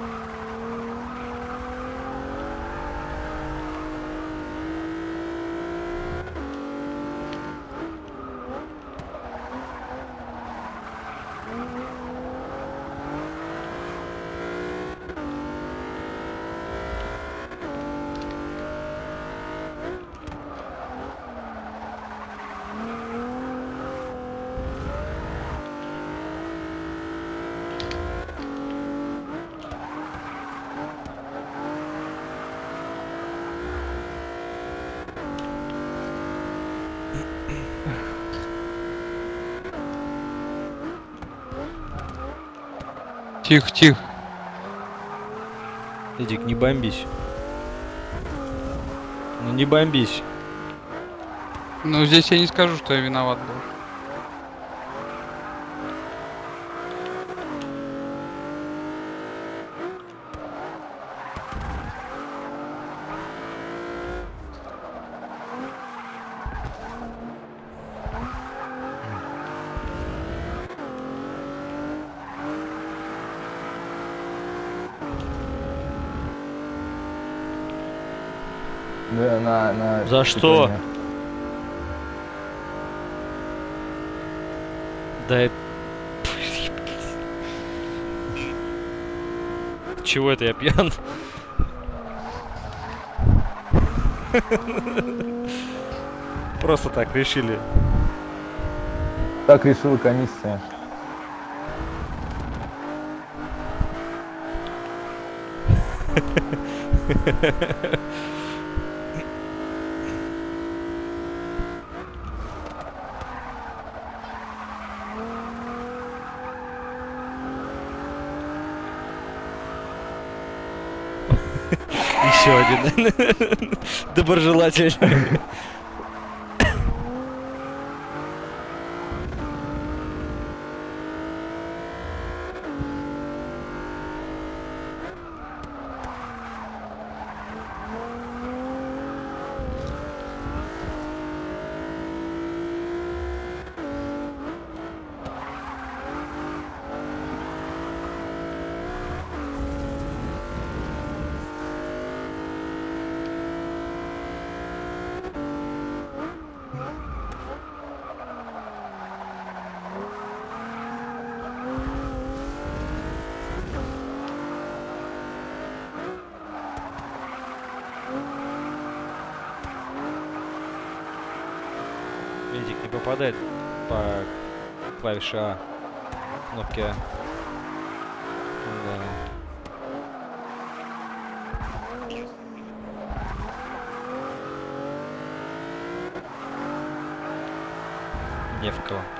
Тихо, тихо. Эдик, не бомбись. Ну не бомбись. Ну, здесь я не скажу, что я виноват был. Да, на, на... За что? питание. Да это... Чего это я пьян? Просто так решили. Так решила комиссия. Еще один доброжелатель. Медик не попадает по клавише А. Кнопке А. Да. Не в кого.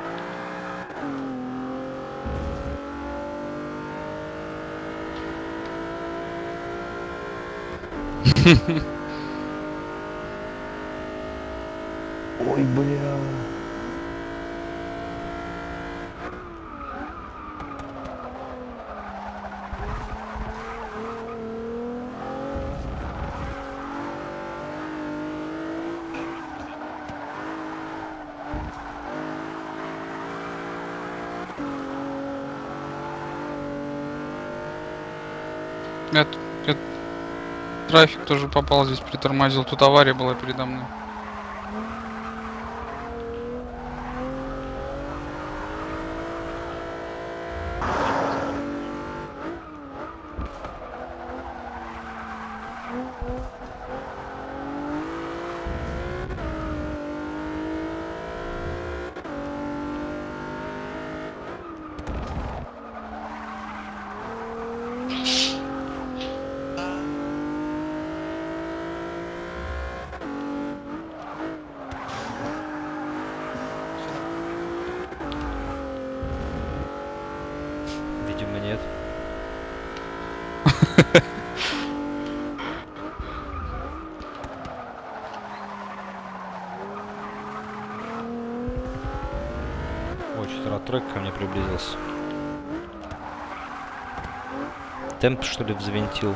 Ой, бля. Это, это Трафик тоже попал здесь, притормозил. Тут авария была передо мной. Видимо, нет. О, что-то тройка ко мне приблизился. Темп, что ли, взвинтил?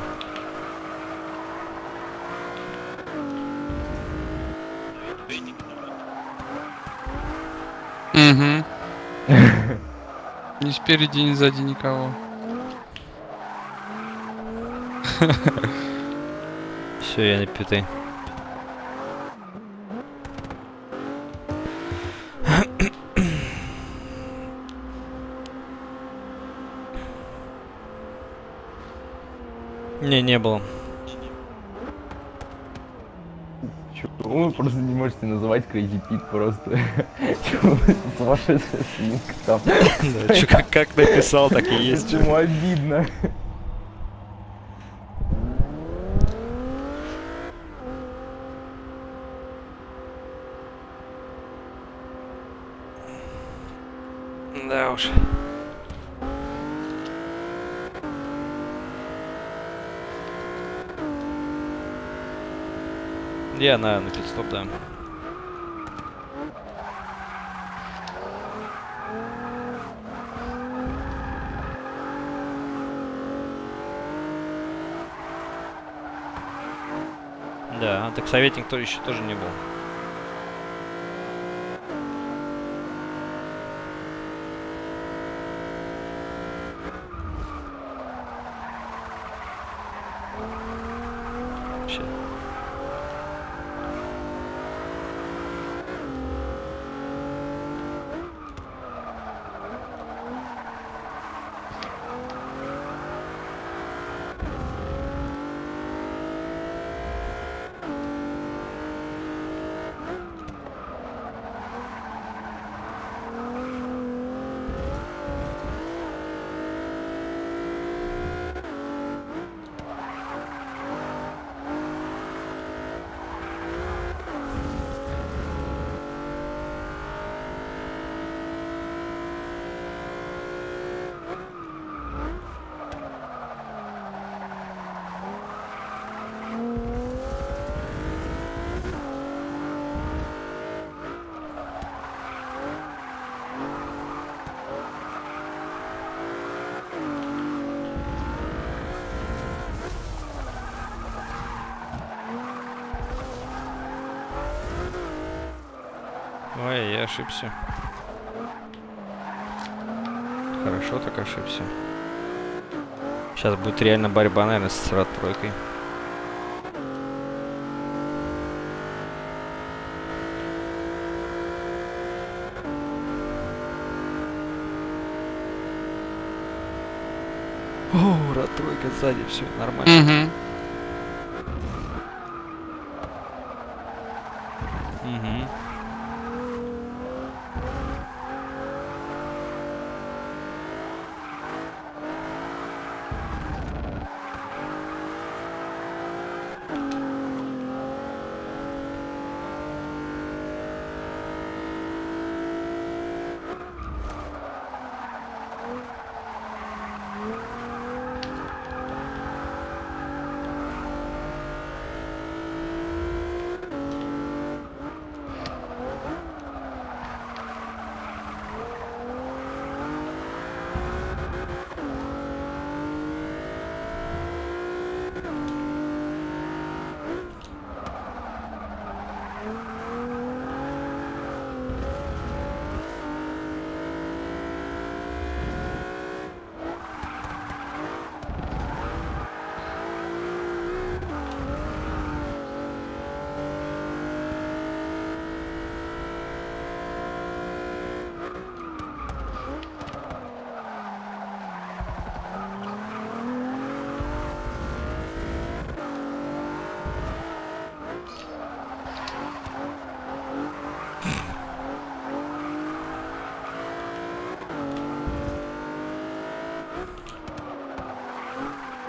Угу. Ни спереди, ни сзади никого. Все, я напитый. Не, не было. Чего вы просто не можете называть Crazy Pit просто? Чего вы сумасшедшая свинка там? Да, чё, как, как написал, так и есть. Ему обидно. Да уж. Я на, на пидстоп, да. Да, так советник то еще тоже не был. Вообще. Ой, я ошибся. Хорошо так ошибся. Сейчас будет реально борьба, наверное, с рад-тройкой. О, рад-тройка сзади, все нормально. Угу. Угу.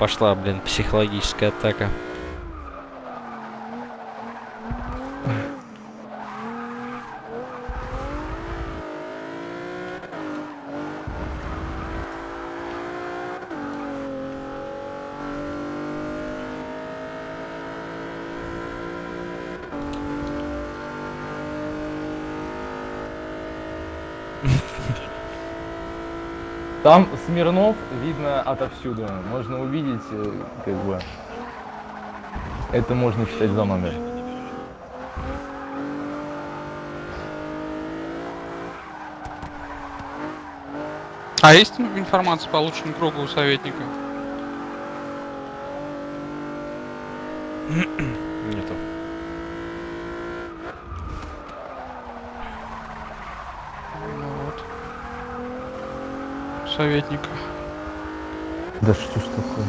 пошла, блин, психологическая атака. Там Смирнов видно отовсюду. Можно увидеть, э, как бы. Это можно считать за номер. А есть информация по лучшему кругу у советника? Нету. Ну вот. Советника. Да что ж такое?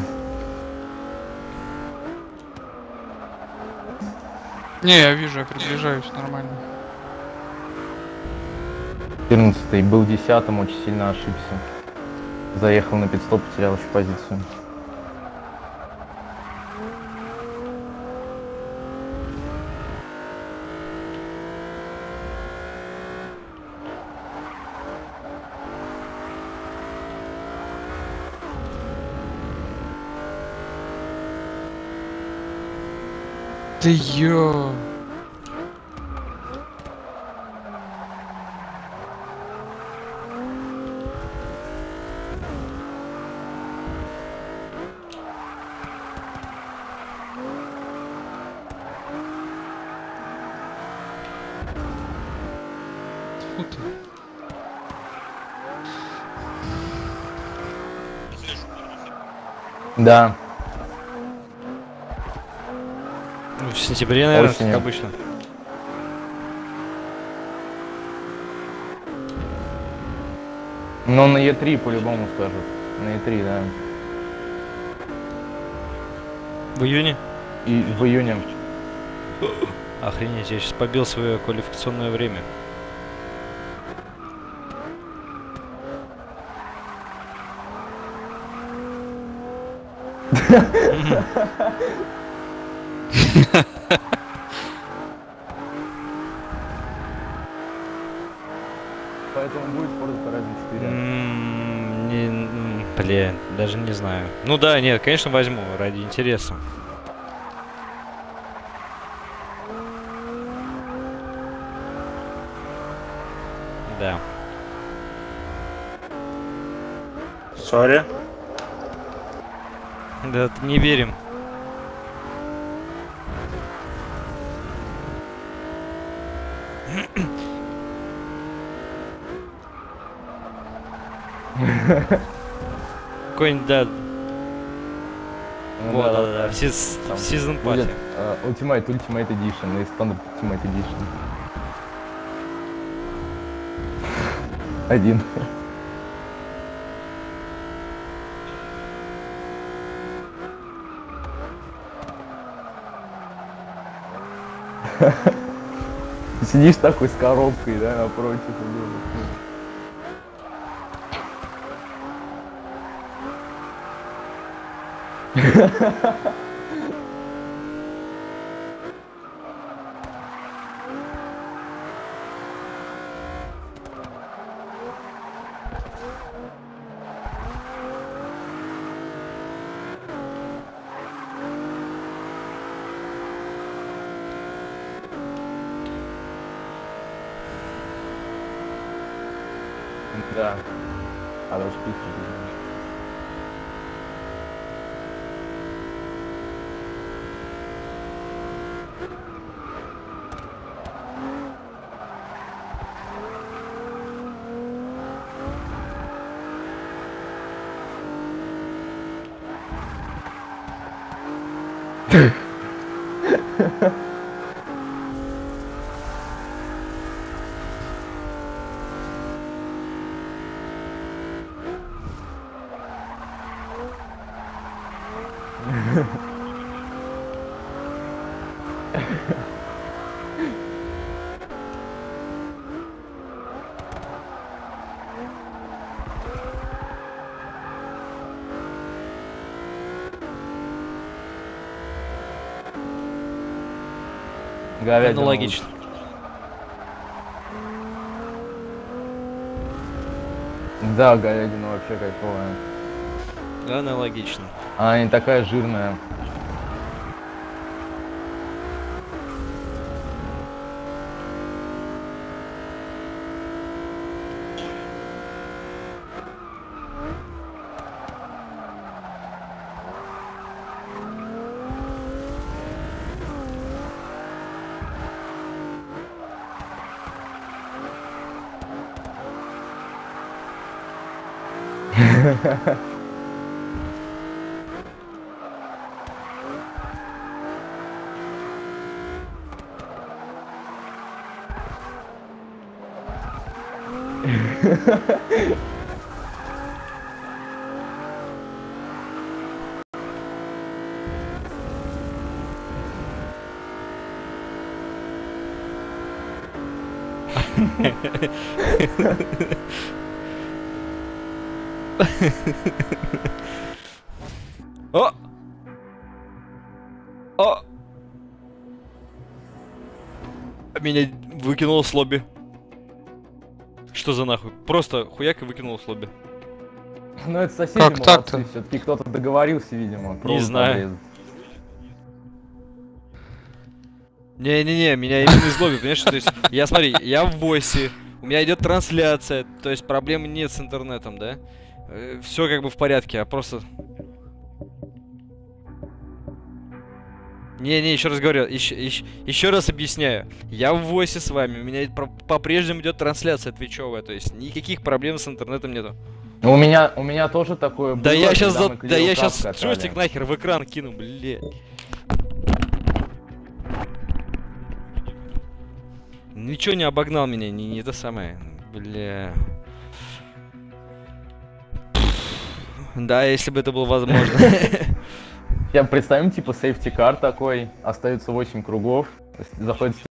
Не, я вижу, я приближаюсь нормально. четырнадцатый был десятым, очень сильно ошибся. Заехал на пидстоп, потерял еще позицию. Да ё. Фу ты. Да. Ну, в сентябре, наверное, Осенью. как обычно. Но на Е три по-любому скажут. На Е три, да. В июне? И в июне. Охренеть, я сейчас побил свое квалификационное время. Поэтому будет Forza Horizon четыре. М, не, м, Блин, даже не знаю. Ну да, нет, конечно возьму, ради интереса. Да. Сори. Да, не верим. Какой-нибудь, да, Ну вот, да, да, да. в сиз- Там в Season будет Party. э, Ultimate, Ultimate Edition и Standard Ultimate Edition. Один. Сидишь такой с коробкой, да, напротив. Да. Хороший пикчер. Говядина Аналогично. лучше. Да, говядина вообще кайфовая. Аналогично. Она не такая жирная. О! О! Меня выкинуло с лобби. Что за нахуй? Просто хуяк и выкинул с лобби. Ну это соседи Как так-то? молодцы, все-таки кто-то договорился, видимо. провод знаю. подрезать. Не-не-не, меня именно из лобби, понимаешь? То есть, я смотри, я в войсе, у меня идет трансляция, то есть проблем нет с интернетом, да? Все как бы в порядке, а просто... Не-не, еще раз говорю, еще, еще, еще раз объясняю. Я в войсе с вами, у меня по-прежнему идет трансляция твичевая, то есть никаких проблем с интернетом нету. Ну, у меня, у меня тоже такое было. Да я сейчас, когда за... мы да я Клео сейчас Кап катали. джойстик нахер в экран кину, блядь. Ничего не обогнал меня, не, не это самое, бля. Да, если бы это было возможно. Я представим, типа, сейфти-кар такой, остается восемь кругов, заходит